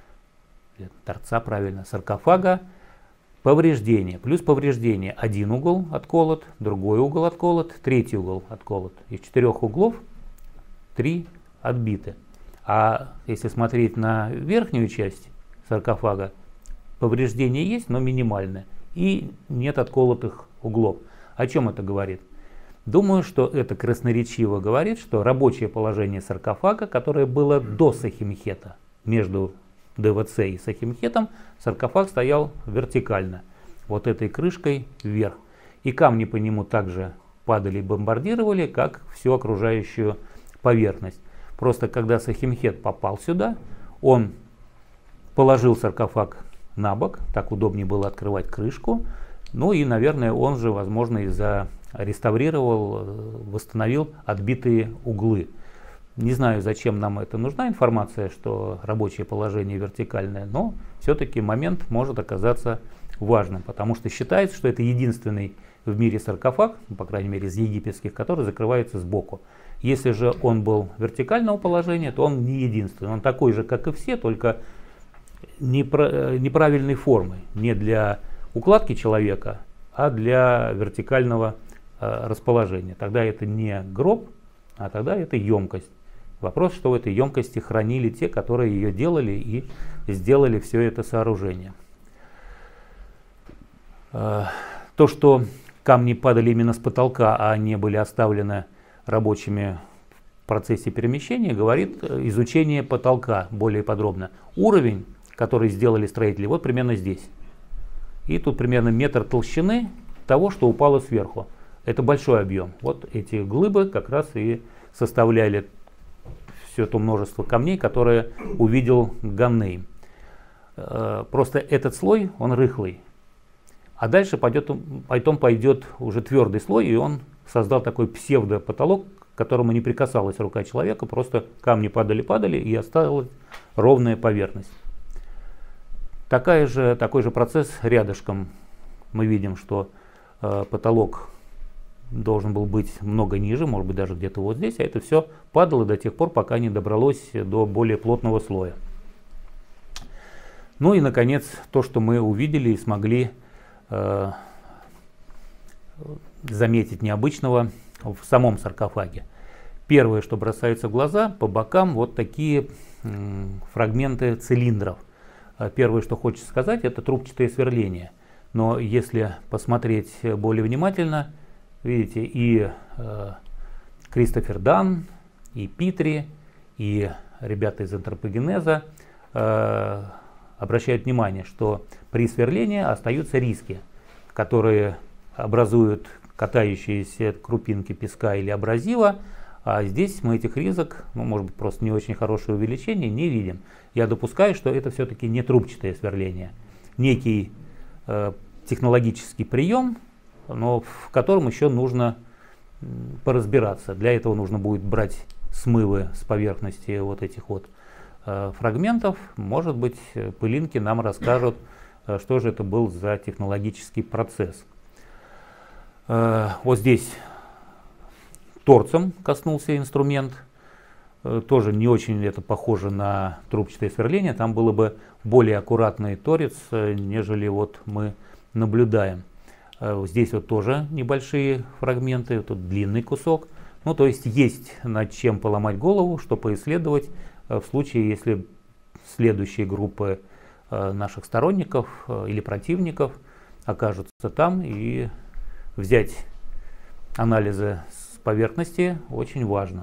торца правильно, саркофага, повреждение. Плюс повреждение. Один угол отколот, другой угол отколот, третий угол отколот. Из четырех углов три отбиты. А если смотреть на верхнюю часть саркофага, повреждение есть, но минимальное. И нет отколотых углов. О чем это говорит? Думаю, что это красноречиво говорит, что рабочее положение саркофага, которое было до Сахимхета, между ДВЦ и Сахимхетом, саркофаг стоял вертикально, вот этой крышкой вверх. И камни по нему также падали и бомбардировали, как всю окружающую поверхность. Просто когда Сахимхет попал сюда, он положил саркофаг на бок, так удобнее было открывать крышку. Ну и, наверное, он же, возможно, и зареставрировал, восстановил отбитые углы. Не знаю, зачем нам это нужна информация, что рабочее положение вертикальное, но все-таки момент может оказаться важным, потому что считается, что это единственный в мире саркофаг, по крайней мере из египетских, который закрывается сбоку. Если же он был вертикального положения, то он не единственный. Он такой же, как и все, только неправильной формы. Не для укладки человека, а для вертикального расположения. Тогда это не гроб, а тогда это емкость. Вопрос, что в этой емкости хранили те, которые ее делали и сделали все это сооружение. То, что камни падали именно с потолка, а не были оставлены рабочими в процессе перемещения, говорит изучение потолка более подробно. Уровень, который сделали строители, вот примерно здесь. И тут примерно метр толщины того, что упало сверху. Это большой объем. Вот эти глыбы как раз и составляли все то множество камней, которые увидел Ганейм. Просто этот слой, он рыхлый. А дальше пойдет, потом пойдет уже твердый слой, и он создал такой псевдопотолок, к которому не прикасалась рука человека, просто камни падали-падали, и осталась ровная поверхность. Такая же, такой же процесс рядышком. Мы видим, что э, потолок должен был быть много ниже, может быть даже где-то вот здесь, а это все падало до тех пор, пока не добралось до более плотного слоя. Ну и, наконец, то, что мы увидели и смогли э, заметить необычного в самом саркофаге. Первое, что бросается в глаза, по бокам вот такие э, фрагменты цилиндров. Первое, что хочется сказать, это трубчатое сверление. Но если посмотреть более внимательно, видите, и э, Кристофер Дан, и Питри, и ребята из антропогенеза э, обращают внимание, что при сверлении остаются риски. которые образуют катающиеся крупинки песка или абразива, а здесь мы этих ризок, ну, может быть, просто не очень хорошее увеличение, не видим. Я допускаю, что это все-таки не трубчатое сверление. Некий э, технологический прием, но в котором еще нужно поразбираться. Для этого нужно будет брать смывы с поверхности вот этих вот э, фрагментов. Может быть, пылинки нам расскажут, э, что же это был за технологический процесс. Э, вот здесь торцем коснулся инструмент. Э, тоже не очень это похоже на трубчатое сверление. Там было бы более аккуратный торец, э, нежели вот мы наблюдаем. Здесь вот тоже небольшие фрагменты, тут длинный кусок. Ну, то есть есть над чем поломать голову, что поисследовать в случае, если следующие группы наших сторонников или противников окажутся там, и взять анализы с поверхности очень важно.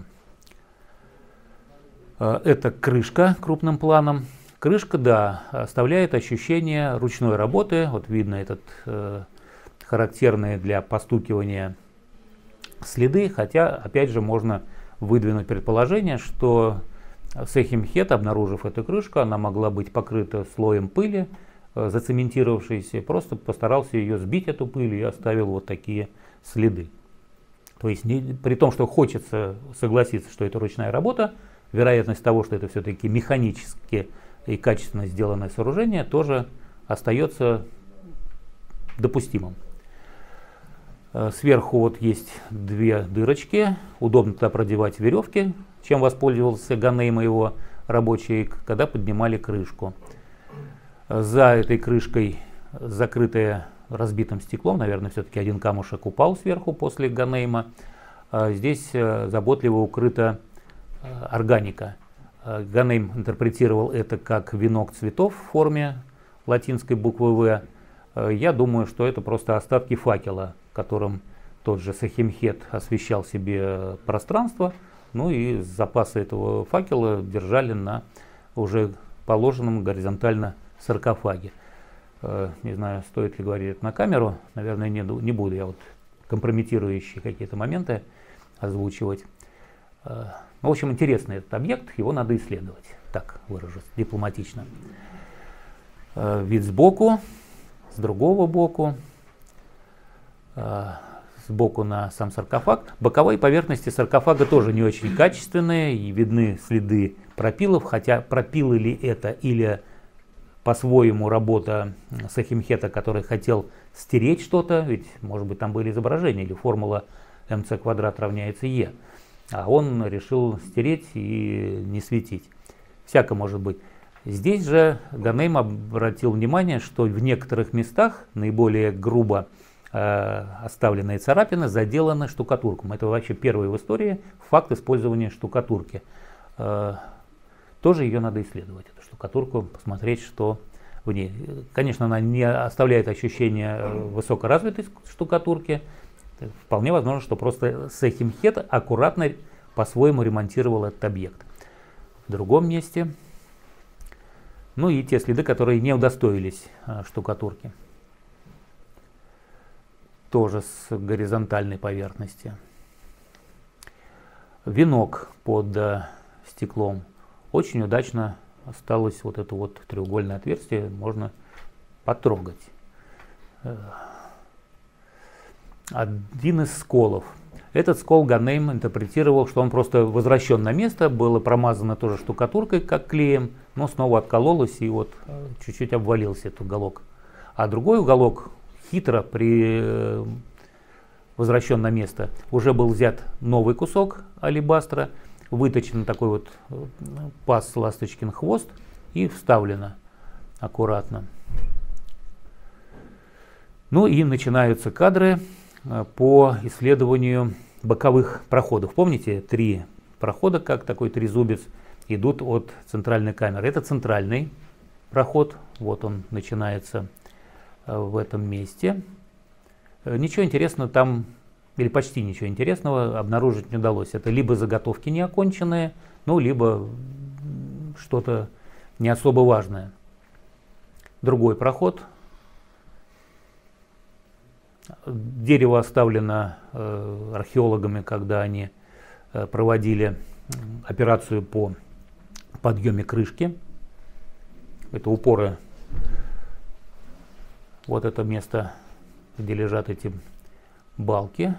Это крышка крупным планом. Крышка, да, оставляет ощущение ручной работы. Вот видно этот характерные для постукивания следы, хотя, опять же, можно выдвинуть предположение, что Секхемхет, обнаружив эту крышку, она могла быть покрыта слоем пыли, зацементировавшейся, просто постарался ее сбить, эту пыль, и оставил вот такие следы. То есть, не, при том, что хочется согласиться, что это ручная работа, вероятность того, что это все-таки механически и качественно сделанное сооружение, тоже остается допустимым. Сверху вот есть две дырочки, удобно туда продевать веревки, чем воспользовался Ганейм и его рабочие, когда поднимали крышку. За этой крышкой, закрытая разбитым стеклом, наверное, все-таки один камушек упал сверху после Ганейма. Здесь заботливо укрыта органика. Ганейм интерпретировал это как венок цветов в форме латинской буквы В. Я думаю, что это просто остатки факела, которым тот же Секхемхет освещал себе пространство, ну и запасы этого факела держали на уже положенном горизонтально саркофаге. Не знаю, стоит ли говорить это на камеру, наверное, не, не буду я вот компрометирующие какие-то моменты озвучивать. Ну, в общем, интересный этот объект, его надо исследовать, так выражусь дипломатично. Вид сбоку, с другого боку. Сбоку на сам саркофаг. Боковые поверхности саркофага тоже не очень качественные, и видны следы пропилов, хотя пропилы ли это или по-своему работа Секхемхета, который хотел стереть что-то, ведь, может быть, там были изображения, или формула mc квадрат равняется e, а он решил стереть и не светить. Всяко может быть. Здесь же Ганейм обратил внимание, что в некоторых местах наиболее грубо оставленные царапины заделаны штукатурком. Это вообще первый в истории факт использования штукатурки. Тоже ее надо исследовать, эту штукатурку, посмотреть, что в ней. Конечно, она не оставляет ощущения высокоразвитой штукатурки. Вполне возможно, что просто Секхемхет аккуратно по-своему ремонтировал этот объект. В другом месте. Ну и те следы, которые не удостоились штукатурки. Тоже с горизонтальной поверхности. Венок под э, стеклом. Очень удачно осталось вот это вот треугольное отверстие, можно потрогать. Один из сколов. Этот скол Ганейм интерпретировал, что он просто возвращен на место, было промазано тоже штукатуркой, как клеем, но снова откололось и вот чуть-чуть обвалился этот уголок. А другой уголок хитро при возвращен на место уже был взят новый кусок алебастра, выточен такой вот паз ласточкин хвост и вставлено аккуратно. Ну и начинаются кадры по исследованию боковых проходов. Помните, три прохода, как такой трезубец, идут от центральной камеры. Это центральный проход, вот он начинается в этом месте. Ничего интересного там, или почти ничего интересного обнаружить не удалось. Это либо заготовки неоконченные, ну, либо что-то не особо важное. Другой проход. Дерево оставлено э, археологами, когда они э, проводили операцию по подъеме крышки. Это упоры. Вот это место, где лежат эти балки.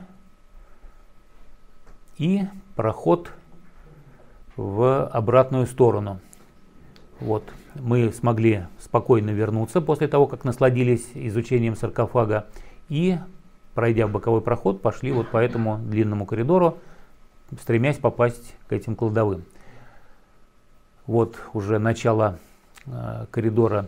И проход в обратную сторону. Вот. Мы смогли спокойно вернуться после того, как насладились изучением саркофага. И, пройдя в боковой проход, пошли вот по этому длинному коридору, стремясь попасть к этим кладовым. Вот уже начало э, коридора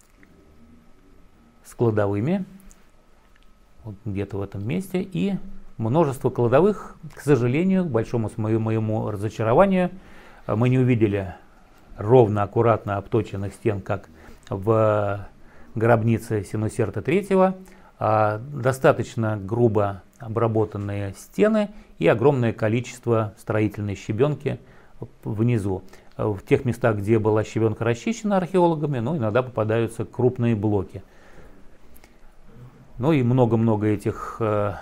с кладовыми, вот где-то в этом месте, и множество кладовых. К сожалению, к большому моему, моему разочарованию, мы не увидели ровно, аккуратно обточенных стен, как в гробнице Синусерта третьего, а достаточно грубо обработанные стены и огромное количество строительной щебенки внизу. В тех местах, где была щебенка расчищена археологами, ну, иногда попадаются крупные блоки. Ну и много-много этих э,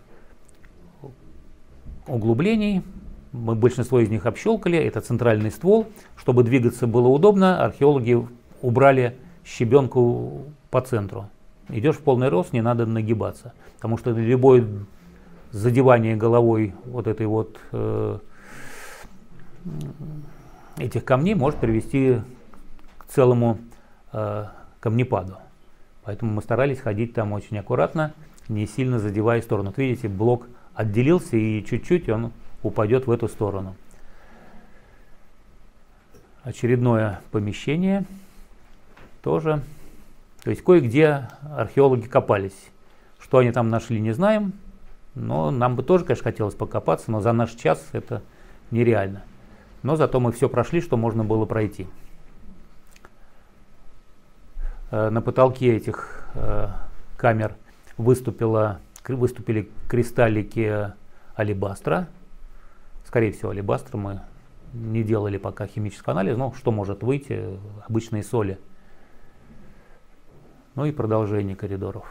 углублений. Мы большинство из них общелкали. Это центральный ствол. Чтобы двигаться было удобно, археологи убрали щебенку по центру. Идешь в полный рост, не надо нагибаться. Потому что любое задевание головой вот этой вот э, этих камней может привести к целому э, камнепаду. Поэтому мы старались ходить там очень аккуратно, не сильно задевая сторону. Вот видите, блок отделился и чуть-чуть он упадет в эту сторону. Очередное помещение тоже. То есть кое-где археологи копались. Что они там нашли, не знаем. Но нам бы тоже, конечно, хотелось покопаться, но за наш час это нереально. Но зато мы все прошли, что можно было пройти. На потолке этих э, камер выступила, выступили кристаллики алебастра. Скорее всего, алебастра. Мы не делали пока химический анализ, но что может выйти? Обычные соли. Ну и продолжение коридоров.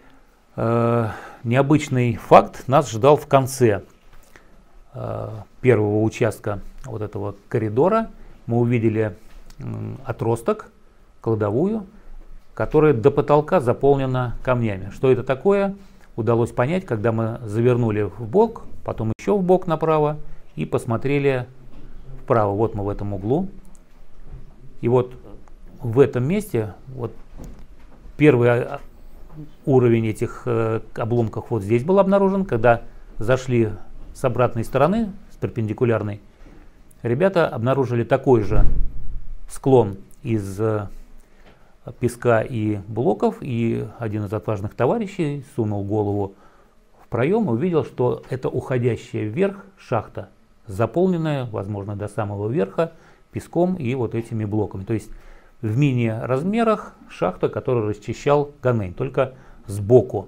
Э, необычный факт нас ждал в конце э, первого участка вот этого коридора. Мы увидели э, отросток, кладовую, которая до потолка заполнена камнями. Что это такое, удалось понять, когда мы завернули в бок, потом еще в бок направо и посмотрели вправо. Вот мы в этом углу. И вот в этом месте вот первый уровень этих э, обломков вот здесь был обнаружен. Когда зашли с обратной стороны, с перпендикулярной, ребята обнаружили такой же склон из э, песка и блоков, и один из отважных товарищей сунул голову в проем и увидел, что это уходящая вверх шахта, заполненная, возможно, до самого верха песком и вот этими блоками. То есть в мини-размерах шахта, которую расчищал Ганейн, только сбоку.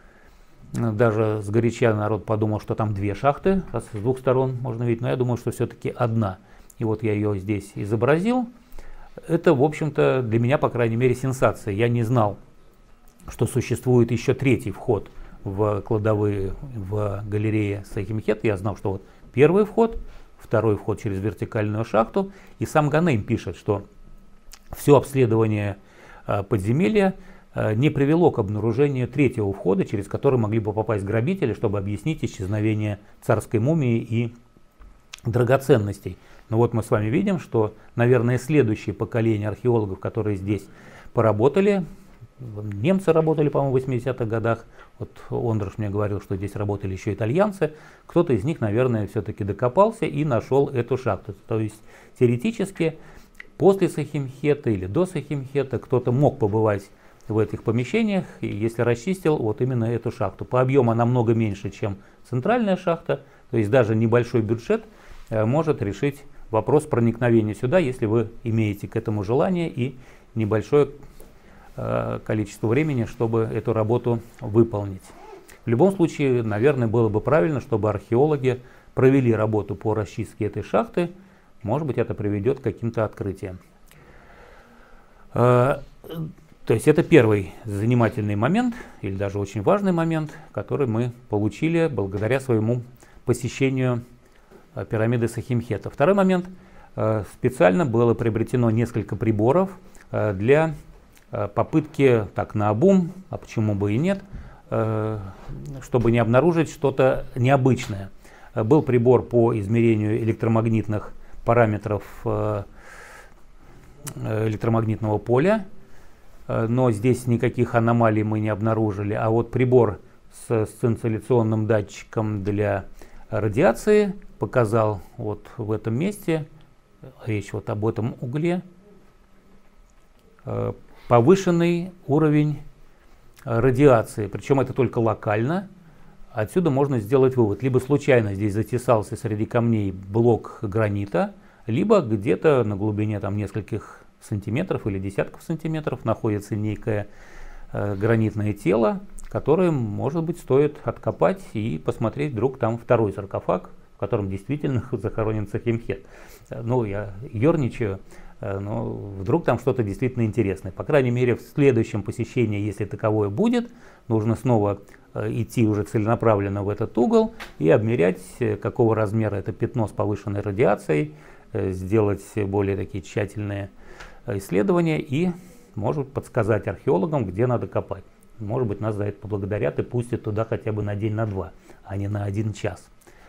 Даже сгоряча народ подумал, что там две шахты, раз с двух сторон можно видеть, но я думаю, что все-таки одна. И вот я ее здесь изобразил. Это, в общем-то, для меня, по крайней мере, сенсация. Я не знал, что существует еще третий вход в кладовые в галерее Сайхемхет. Я знал, что вот первый вход, второй вход через вертикальную шахту. И сам Ганейн пишет, что все обследование э, подземелья э, не привело к обнаружению третьего входа, через который могли бы попасть грабители, чтобы объяснить исчезновение царской мумии и драгоценностей. Но вот мы с вами видим, что, наверное, следующее поколение археологов, которые здесь поработали, немцы работали, по-моему, в восьмидесятых годах, вот Ондрош мне говорил, что здесь работали еще итальянцы, кто-то из них, наверное, все-таки докопался и нашел эту шахту. То есть теоретически после Сайхемхета или до Сайхемхета кто-то мог побывать в этих помещениях, и если расчистил вот именно эту шахту. По объему она намного меньше, чем центральная шахта, то есть даже небольшой бюджет э, может решить вопрос проникновения сюда, если вы имеете к этому желание и небольшое э, количество времени, чтобы эту работу выполнить. В любом случае, наверное, было бы правильно, чтобы археологи провели работу по расчистке этой шахты. Может быть, это приведет к каким-то открытиям. Э, То есть это первый занимательный момент, или даже очень важный момент, который мы получили благодаря своему посещению пирамиды Сахимхета. Второй момент. Специально было приобретено несколько приборов для попытки, так наобум, а почему бы и нет, чтобы не обнаружить что-то необычное. Был прибор по измерению электромагнитных параметров электромагнитного поля, но здесь никаких аномалий мы не обнаружили. А вот прибор с сцинцилляционным датчиком для радиации показал вот в этом месте, речь вот об этом угле, повышенный уровень радиации. Причем это только локально. Отсюда можно сделать вывод. Либо случайно здесь затесался среди камней блок гранита, либо где-то на глубине там нескольких сантиметров или десятков сантиметров находится некое э, гранитное тело, которое, может быть, стоит откопать и посмотреть, вдруг там второй саркофаг, в котором действительно захоронен Сахимхет. Ну, я ерничаю, э, но вдруг там что-то действительно интересное. По крайней мере, в следующем посещении, если таковое будет, нужно снова э, идти уже целенаправленно в этот угол и обмерять, э, какого размера это пятно с повышенной радиацией, э, сделать более такие тщательные исследования и, может, подсказать археологам, где надо копать. Может быть, нас за это поблагодарят и пустят туда хотя бы на день, на два, а не на один час.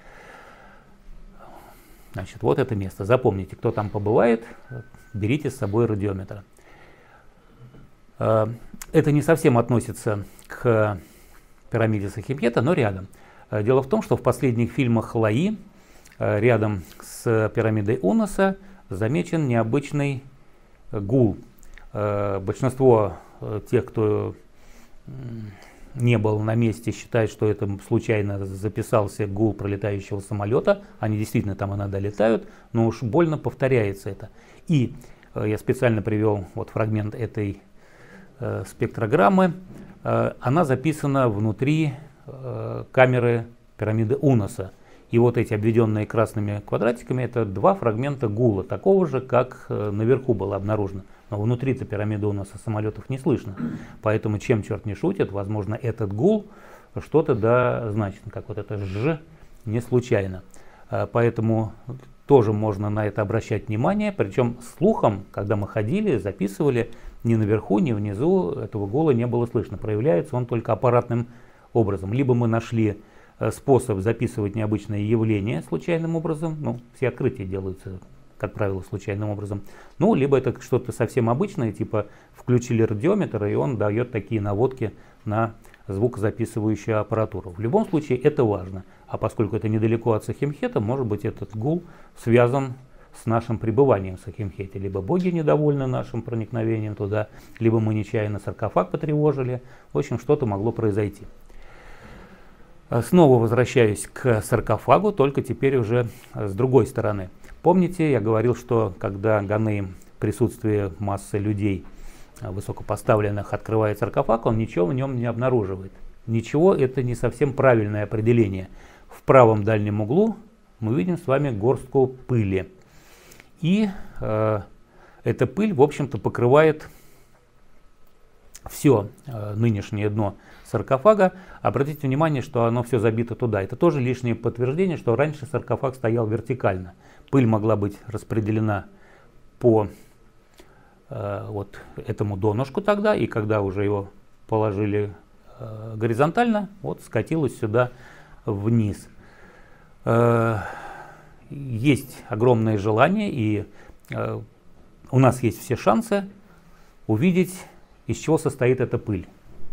Значит, вот это место. Запомните, кто там побывает, берите с собой радиометр. Это не совсем относится к пирамиде Сахимхета, но рядом. Дело в том, что в последних фильмах Лаи рядом с пирамидой Уноса замечен необычный гул. Большинство тех, кто не был на месте, считает, что это случайно записался гул пролетающего самолета. Они действительно там иногда летают, но уж больно повторяется это. И я специально привел вот фрагмент этой э, спектрограммы. Э, она записана внутри э, камеры пирамиды Уноса. И вот эти обведенные красными квадратиками, это два фрагмента гула, такого же, как э, наверху было обнаружено. Но внутри-то пирамиды Уноса самолетов не слышно. Поэтому, чем черт не шутит, возможно, этот гул что-то да значит, как вот это «ж» не случайно. Э, поэтому тоже можно на это обращать внимание. Причем слухом, когда мы ходили, записывали, ни наверху, ни внизу этого гула не было слышно. Проявляется он только аппаратным образом. Либо мы нашли способ записывать необычные явления случайным образом, ну, все открытия делаются, как правило, случайным образом, ну, либо это что-то совсем обычное, типа включили радиометр, и он дает такие наводки на звукозаписывающую аппаратуру. В любом случае это важно, а поскольку это недалеко от Сахимхета, может быть, этот гул связан с нашим пребыванием в Сахимхете. Либо боги недовольны нашим проникновением туда, либо мы нечаянно саркофаг потревожили, в общем, что-то могло произойти. Снова возвращаюсь к саркофагу, только теперь уже с другой стороны. Помните, я говорил, что когда Ганеим в присутствии массы людей высокопоставленных открывает саркофаг, он ничего в нем не обнаруживает. Ничего — это не совсем правильное определение. В правом дальнем углу мы видим с вами горстку пыли. И э, эта пыль, в общем-то, покрывает все э, нынешнее дно саркофага. Обратите внимание, что оно все забито туда. Это тоже лишнее подтверждение, что раньше саркофаг стоял вертикально. Пыль могла быть распределена по э, вот этому донышку тогда, и когда уже его положили э, горизонтально, вот скатилась сюда вниз. Э, есть огромное желание, и э, у нас есть все шансы увидеть, из чего состоит эта пыль.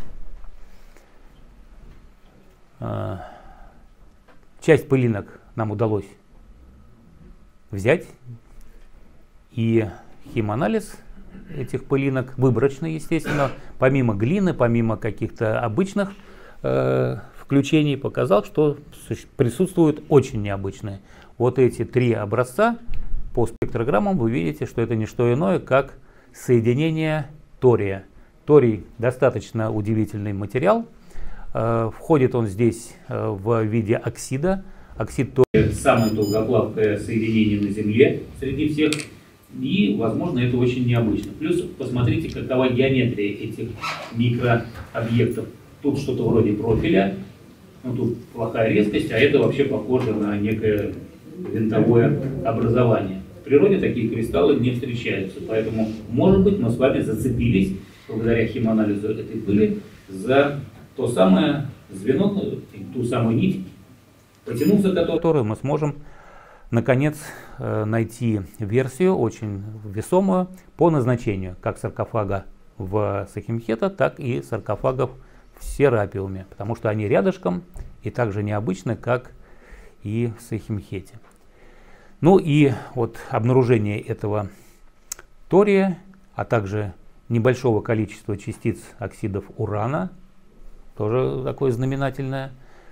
Часть пылинок нам удалось взять, и химанализ этих пылинок, выборочный, естественно, помимо глины, помимо каких-то обычных э, включений, показал, что присутствуют очень необычные. Вот эти три образца по спектрограммам вы видите, что это не что иное, как соединение тория. Торий достаточно удивительный материал. Входит он здесь в виде оксида. Оксид тория — самое долгоплавкое соединение на Земле среди всех И, возможно, это очень необычно. Плюс посмотрите, какова геометрия этих микрообъектов. Тут что-то вроде профиля, ну, тут плохая резкость, а это вообще похоже на некое винтовое образование. В природе такие кристаллы не встречаются, поэтому, может быть, мы с вами зацепились, благодаря химанализу этой пыли, за то самое звено, ту самую нить, потянуться к которой мы сможем наконец найти версию, очень весомую, по назначению как саркофага в Сахимхета, так и саркофагов в Серапиуме, потому что они рядышком и так же необычны, как и в Сахимхете. Ну и вот обнаружение этого тория, а также небольшого количества частиц оксидов урана, тоже такое знаменательное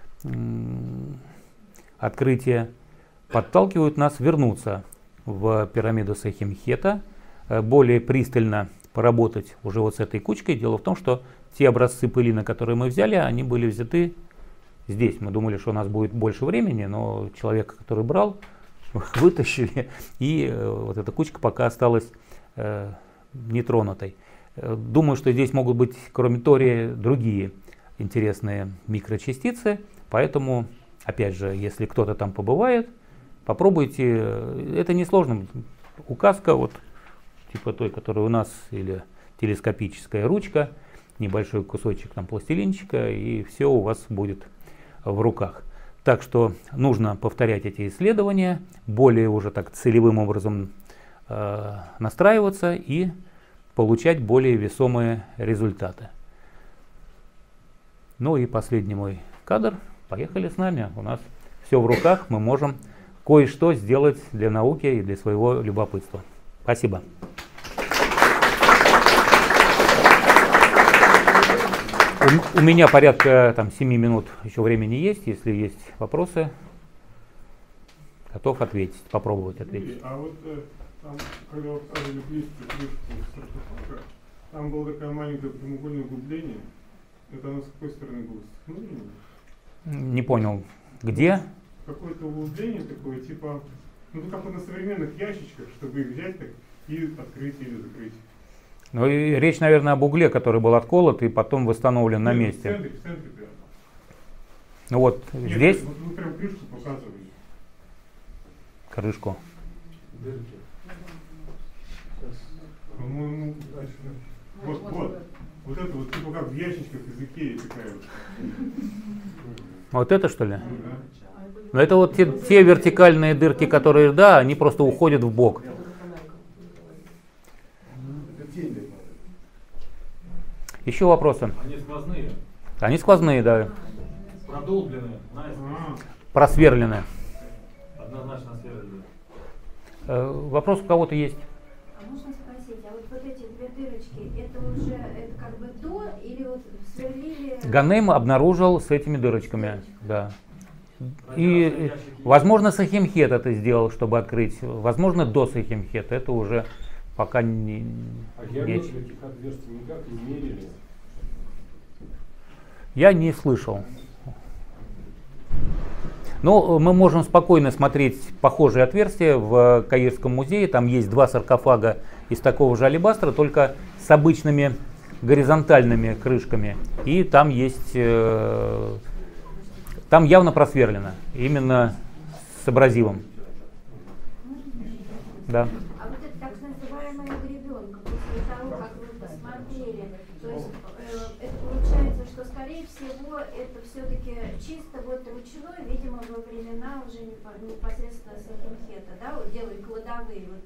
открытие, подталкивают нас вернуться в пирамиду Сахимхета, более пристально поработать уже вот с этой кучкой. Дело в том, что те образцы пылины, которые мы взяли, они были взяты здесь. Мы думали, что у нас будет больше времени, но человек, который брал, вытащили, и вот эта кучка пока осталась э, нетронутой. Думаю, что здесь могут быть, кроме тория, другие интересные микрочастицы, поэтому, опять же, если кто-то там побывает, попробуйте, это несложно. Указка, вот типа той, которая у нас, или телескопическая ручка, небольшой кусочек там пластилинчика, и все у вас будет в руках. Так что нужно повторять эти исследования, более уже так целевым образом э, настраиваться и получать более весомые результаты. Ну и последний мой кадр. Поехали с нами. У нас все в руках, мы можем кое-что сделать для науки и для своего любопытства. Спасибо. У, у меня порядка там, семи минут еще времени есть. Если есть вопросы, готов ответить, попробовать ответить. А вот там, когда вы ставили близко крышку саркофага, там было такое маленькое прямоугольное углубление. Это оно с какой стороны было? С внутренней? Не понял. Где? Какое-то углубление такое, типа, ну как вот на современных ящичках, чтобы их взять так и открыть или закрыть. Ну и речь, наверное, об угле, который был отколот и потом восстановлен на месте. В центре, в центре прямо. Ну вот Нет, здесь. Вот вы прям крышку показывали. Крышку. Дырки. По-моему, вот, вот. Вот это вот типа как в ящичках из Икеи такая вот. Вот это что ли? Ну, да. Но это вот те, те вертикальные дырки, которые, да, они просто уходят в бок. Еще вопросы? Они сквозные. Они сквозные, да. Продолбленные, наискось. Просверлены. Однозначно сверленные. Э, вопрос у кого-то есть? А можно спросить, а вот, вот эти две дырочки, это уже это как бы до или вот сверлили? Ганем обнаружил с этими дырочками, да. И, возможно, Сахимхет это сделал, чтобы открыть. Возможно, до Сахимхета. Это уже пока не... А геометрию этих отверстий никак измерили? Я не слышал. Но мы можем спокойно смотреть похожие отверстия в Каирском музее. Там есть два саркофага из такого же алебастра, только с обычными горизонтальными крышками. И там есть... Э, там явно просверлено. Именно с абразивом. Да. А вот это так называемая гребенка, после того, как вы посмотрели, то есть э, это получается, что скорее всего это все-таки чисто вот ручной, видимо, во времена уже непосредственно Сахимхета, да, вот делали кладовые вот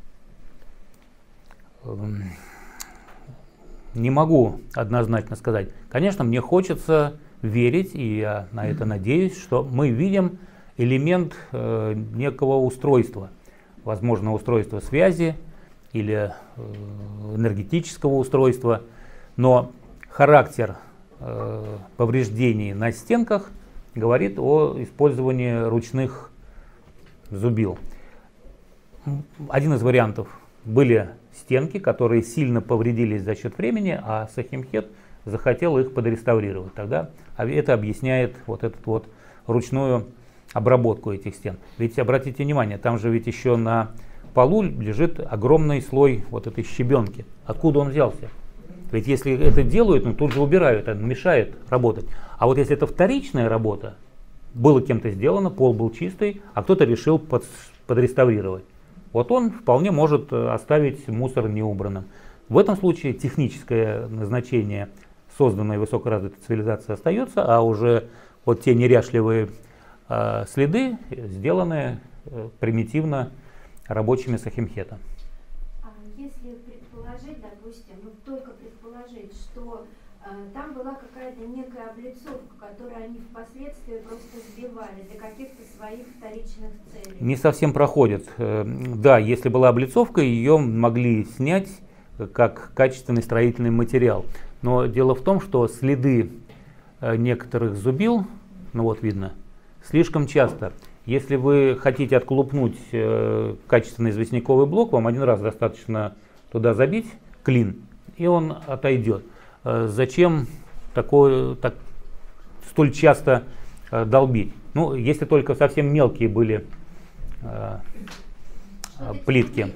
эти. Не могу однозначно сказать. Конечно, мне хочется верить, и я на это надеюсь, что мы видим элемент э, некого устройства. Возможно, устройство связи или э, энергетического устройства, но характер э, повреждений на стенках говорит о использовании ручных зубил. Один из вариантов: были стенки, которые сильно повредились за счет времени, а Сахимхет захотел их подреставрировать. Тогда это объясняет вот эту вот ручную обработку этих стен. Ведь обратите внимание, там же ведь еще на полу лежит огромный слой вот этой щебенки. Откуда он взялся? Ведь если это делают, ну тут же убирают, это мешает работать. А вот если это вторичная работа, было кем-то сделано, пол был чистый, а кто-то решил под, подреставрировать. Вот он вполне может оставить мусор неубранным. В этом случае техническое назначение созданной высокоразвитой цивилизации остается, а уже вот те неряшливые э, следы сделаны э, примитивно рабочими Сахимхета. А если предположить, допустим, ну только предположить, что э, там была какая-то некая облицовка, которую они впоследствии просто сбивали для каких-то своих вторичных целей. Не совсем проходит. Э, да, если была облицовка, ее могли снять как качественный строительный материал. Но дело в том, что следы э, некоторых зубил, ну вот видно, слишком часто. Если вы хотите отколупнуть э, качественный известняковый блок, вам один раз достаточно туда забить клин, и он отойдет. Э, зачем такое, так, столь часто э, долбить? Ну, если только совсем мелкие были э, э, плитки.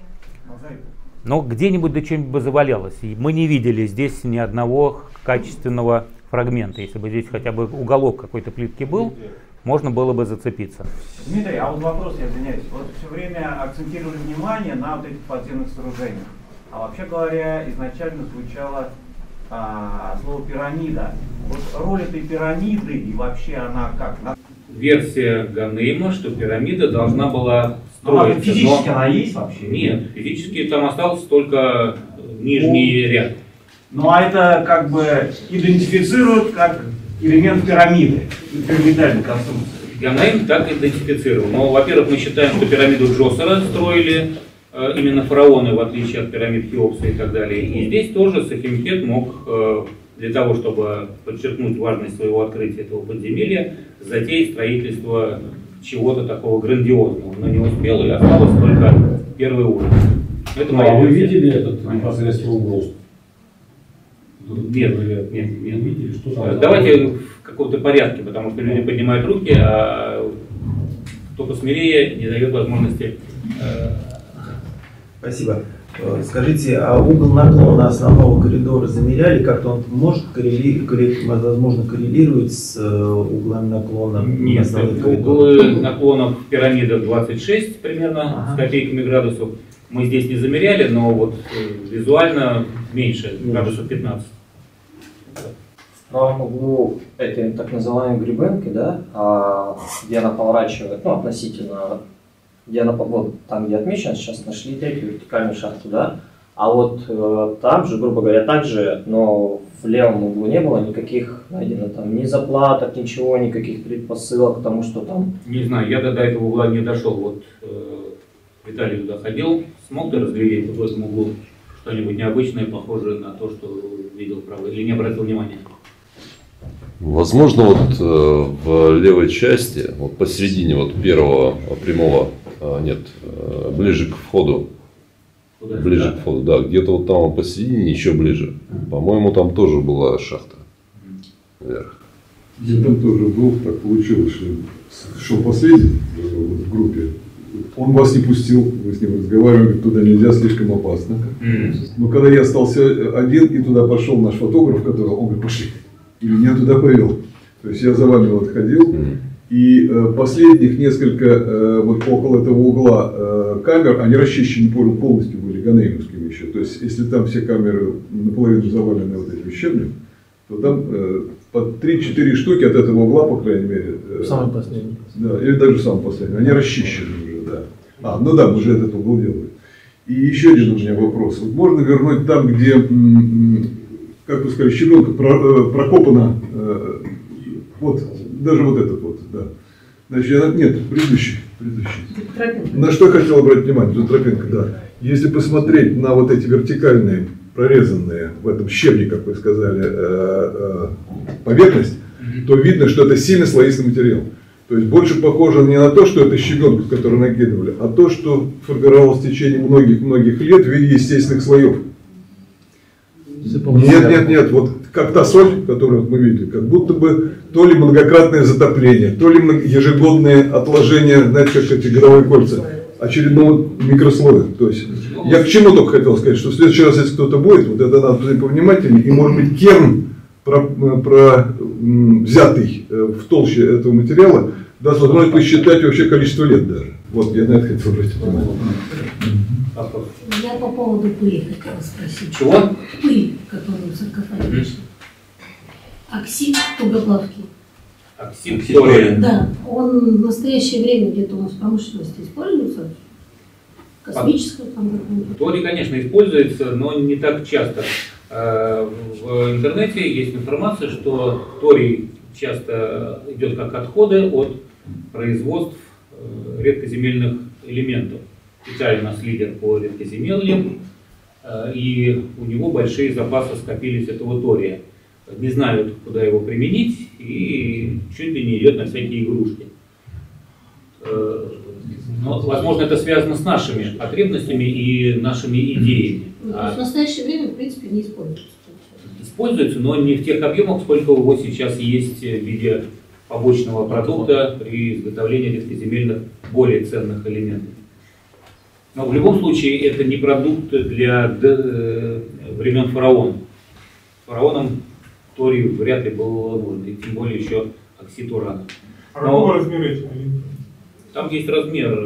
Но где-нибудь да что-нибудь бы завалялось. И мы не видели здесь ни одного качественного фрагмента. Если бы здесь хотя бы уголок какой-то плитки был, можно было бы зацепиться. Дмитрий, а вот вопрос, я извиняюсь. Вот все время акцентировали внимание на вот этих подземных сооружениях. А вообще говоря, изначально звучало а, слово пирамида. Вот роль этой пирамиды и вообще она как? Версия Ганейма, что пирамида должна была А строиться. физически но... она есть вообще? Нет, физически там остался только нижний ну, ряд. Ну а это как бы идентифицируют как элемент пирамиды, пирамидальной конструкции. Ганейм так идентифицировал. Но, во-первых, мы считаем, что пирамиду Джосера строили э, именно фараоны, в отличие от пирамид Хеопса и так далее. И здесь тоже Сахимхет мог, э, для того, чтобы подчеркнуть важность своего открытия этого подземелья, затеять строительство чего-то такого грандиозного. Но не успел, и осталось только первый уровень. Это А вы видели этот непосредственно угроз? Нет, нет, нет. Не видели, что там? Давайте в каком-то порядке, потому что люди поднимают руки, а кто посмелее не дает возможности. Спасибо. Скажите, а угол наклона основного коридора замеряли? Как-то он может коррелировать, возможно, коррелирует с углами наклона? Нет, углы наклонов в пирамидах двадцать шесть примерно, ага, с копейками градусов. Мы здесь не замеряли, но вот визуально меньше, градусов пятнадцать. В правом углу этой так называемой гребенки, да, а, где она поворачивает, ну, относительно, где она, вот, там, где отмечено, сейчас нашли третью вертикальную шахту, да, а вот э, там же, грубо говоря, также, но в левом углу не было никаких найдено там ни заплаток, ничего, никаких предпосылок к тому, что там... Не знаю, я до, до этого угла не дошел, вот э, Виталий туда ходил, смог ты разглядеть в этом углу что-нибудь необычное, похожее на то, что видел правый, или не обратил внимания? Возможно, вот э, в левой части, вот посередине вот первого прямого, э, нет, э, ближе к входу, Куда ближе да? к входу, да, где-то вот там посередине, еще ближе. По-моему, там тоже была шахта вверх. Я там тоже был, так получилось, что шел последний в группе. Он вас не пустил, вы с ним разговаривали, говорит, туда нельзя, слишком опасно. Mm. Но когда я остался один и туда пошел наш фотограф, который, он говорит, пошли. И меня туда повел. То есть я за вами вот ходил. Mm. И э, последних несколько, э, вот около этого угла э, камер, они расчищены полностью были, ганеймовскими еще. То есть если там все камеры наполовину завалены вот этим щебнем, то там э, по три-четыре штуки от этого угла, по крайней мере. Э, самый последний. Да, или даже самый последний. Они расчищены уже, да. А, ну да, мы же этот угол делаем. И еще один у меня вопрос. Вот можно вернуть там, где, как вы сказали, щебенка прокопана, вот, даже вот этот вот, да. Значит, нет, предыдущий, предыдущий. На что я хотел обратить внимание, тут тропинка, да. Если посмотреть на вот эти вертикальные, прорезанные в этом щебне, как вы сказали, поверхность, то видно, что это сильно слоистый материал. То есть больше похоже не на то, что это щебенка, которую накидывали, а то, что формировалось в течение многих-многих лет в виде естественных слоев. Нет, нет, нет, вот как та соль, которую мы видели, как будто бы то ли многократное затопление, то ли ежегодные отложения, знаете, как эти годовые кольца, очередного микрослоя. То есть я к чему только хотел сказать, что в следующий раз, если кто-то будет, вот это надо быть повнимательнее, и может быть керн, про, про, взятый в толще этого материала, даст возможность посчитать вообще количество лет даже. Вот, я на это хотел обратить внимание. Я по поводу пыли хотела спросить. Чего? Пыль, которую в саркофаге нашли. Оксид тугоплавкий. Оксид тория. Да, он в настоящее время где-то у нас в промышленности используется? Космическую там какую-то? Торий, конечно, используется, но не так часто. В интернете есть информация, что торий часто идет как отходы от производств редкоземельных элементов. Китай у нас лидер по редкоземельным, и у него большие запасы скопились этого тория. Не знают, куда его применить, и чуть ли не идет на всякие игрушки. Но, возможно, это связано с нашими потребностями и нашими идеями. Ну, а в настоящее время, в принципе, не используется. Используется, но не в тех объемах, сколько его сейчас есть в виде побочного продукта при изготовлении редкоземельных более ценных элементов. Но в любом случае это не продукт для времен фараона. Фараоном торий вряд ли было нужно, и тем более еще оксид урана. А какого размера эти элементы? Там есть размер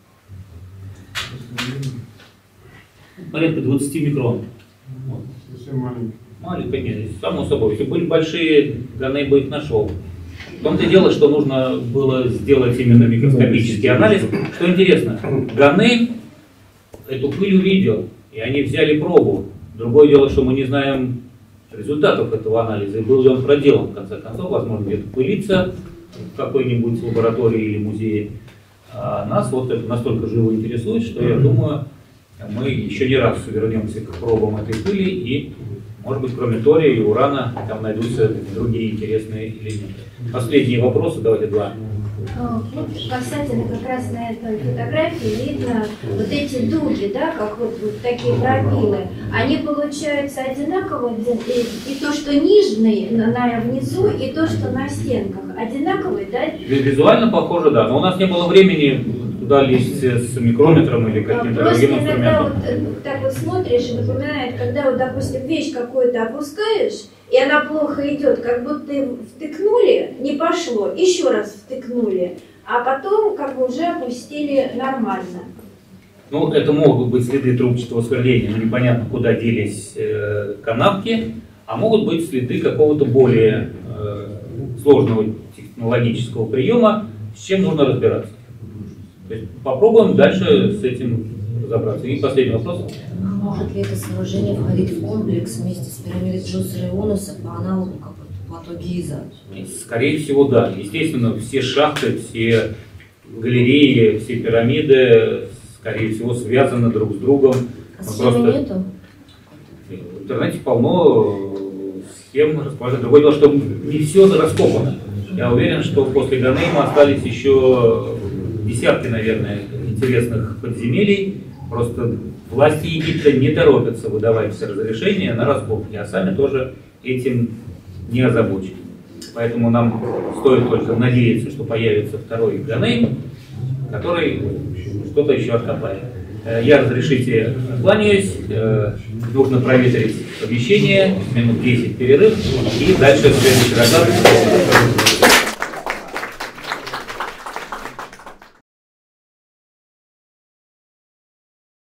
порядка двадцати микрон. Вот. Совсем маленький. Маленький, нет, само собой. Если были большие, Ганей бы их нашел. В том-то и дело, что нужно было сделать именно микроскопический анализ. Что интересно, Ганей эту пыль увидел, и они взяли пробу. Другое дело, что мы не знаем результатов этого анализа, и был ли он проделан, в конце концов, возможно, где-то пылится в какой-нибудь лаборатории или музее. А нас вот это настолько живо интересует, что я думаю, мы еще не раз вернемся к пробам этой пыли, и, может быть, кроме тория и урана, там найдутся другие интересные элементы. Последние вопросы, давайте два. Вот касательно как раз на этой фотографии видно вот эти дуги, да, как вот, вот такие пробилы. Они получаются одинаковые, и, и то, что нижний, на, на внизу, и то, что на стенках. Одинаковые, да? Визуально похоже, да, но у нас не было времени туда лезть с микрометром или каким-то другим иногда инструментом. Вот, так вот смотришь и напоминает, когда вот, допустим, вещь какую-то опускаешь, и она плохо идет, как будто втыкнули, не пошло, еще раз втыкнули, а потом как бы уже опустили нормально. Ну, это могут быть следы трубчатого сверления, но непонятно, куда делись э, канавки, а могут быть следы какого-то более э, сложного технологического приема, с чем нужно разбираться. То есть попробуем дальше с этим разобраться. И последний вопрос. Может ли это сооружение входить в комплекс вместе с пирамидой Джосера и Онуса по аналогу как плато Гиза? Скорее всего, да. Естественно, все шахты, все галереи, все пирамиды, скорее всего, связаны друг с другом. А схемы просто... нету? В интернете полно схем расположения. Другое дело, что не все раскопано. Я уверен, что после Ганейма остались еще десятки, наверное, интересных подземелий. Просто власти Египта не торопятся выдавать все разрешения на раскопки, а сами тоже этим не озабочены. Поэтому нам стоит только надеяться, что появится второй Ганейм, который что-то еще откопает. Я, разрешите, кланяюсь, нужно проветрить помещение, минут десять перерыв, и дальше в следующий раз.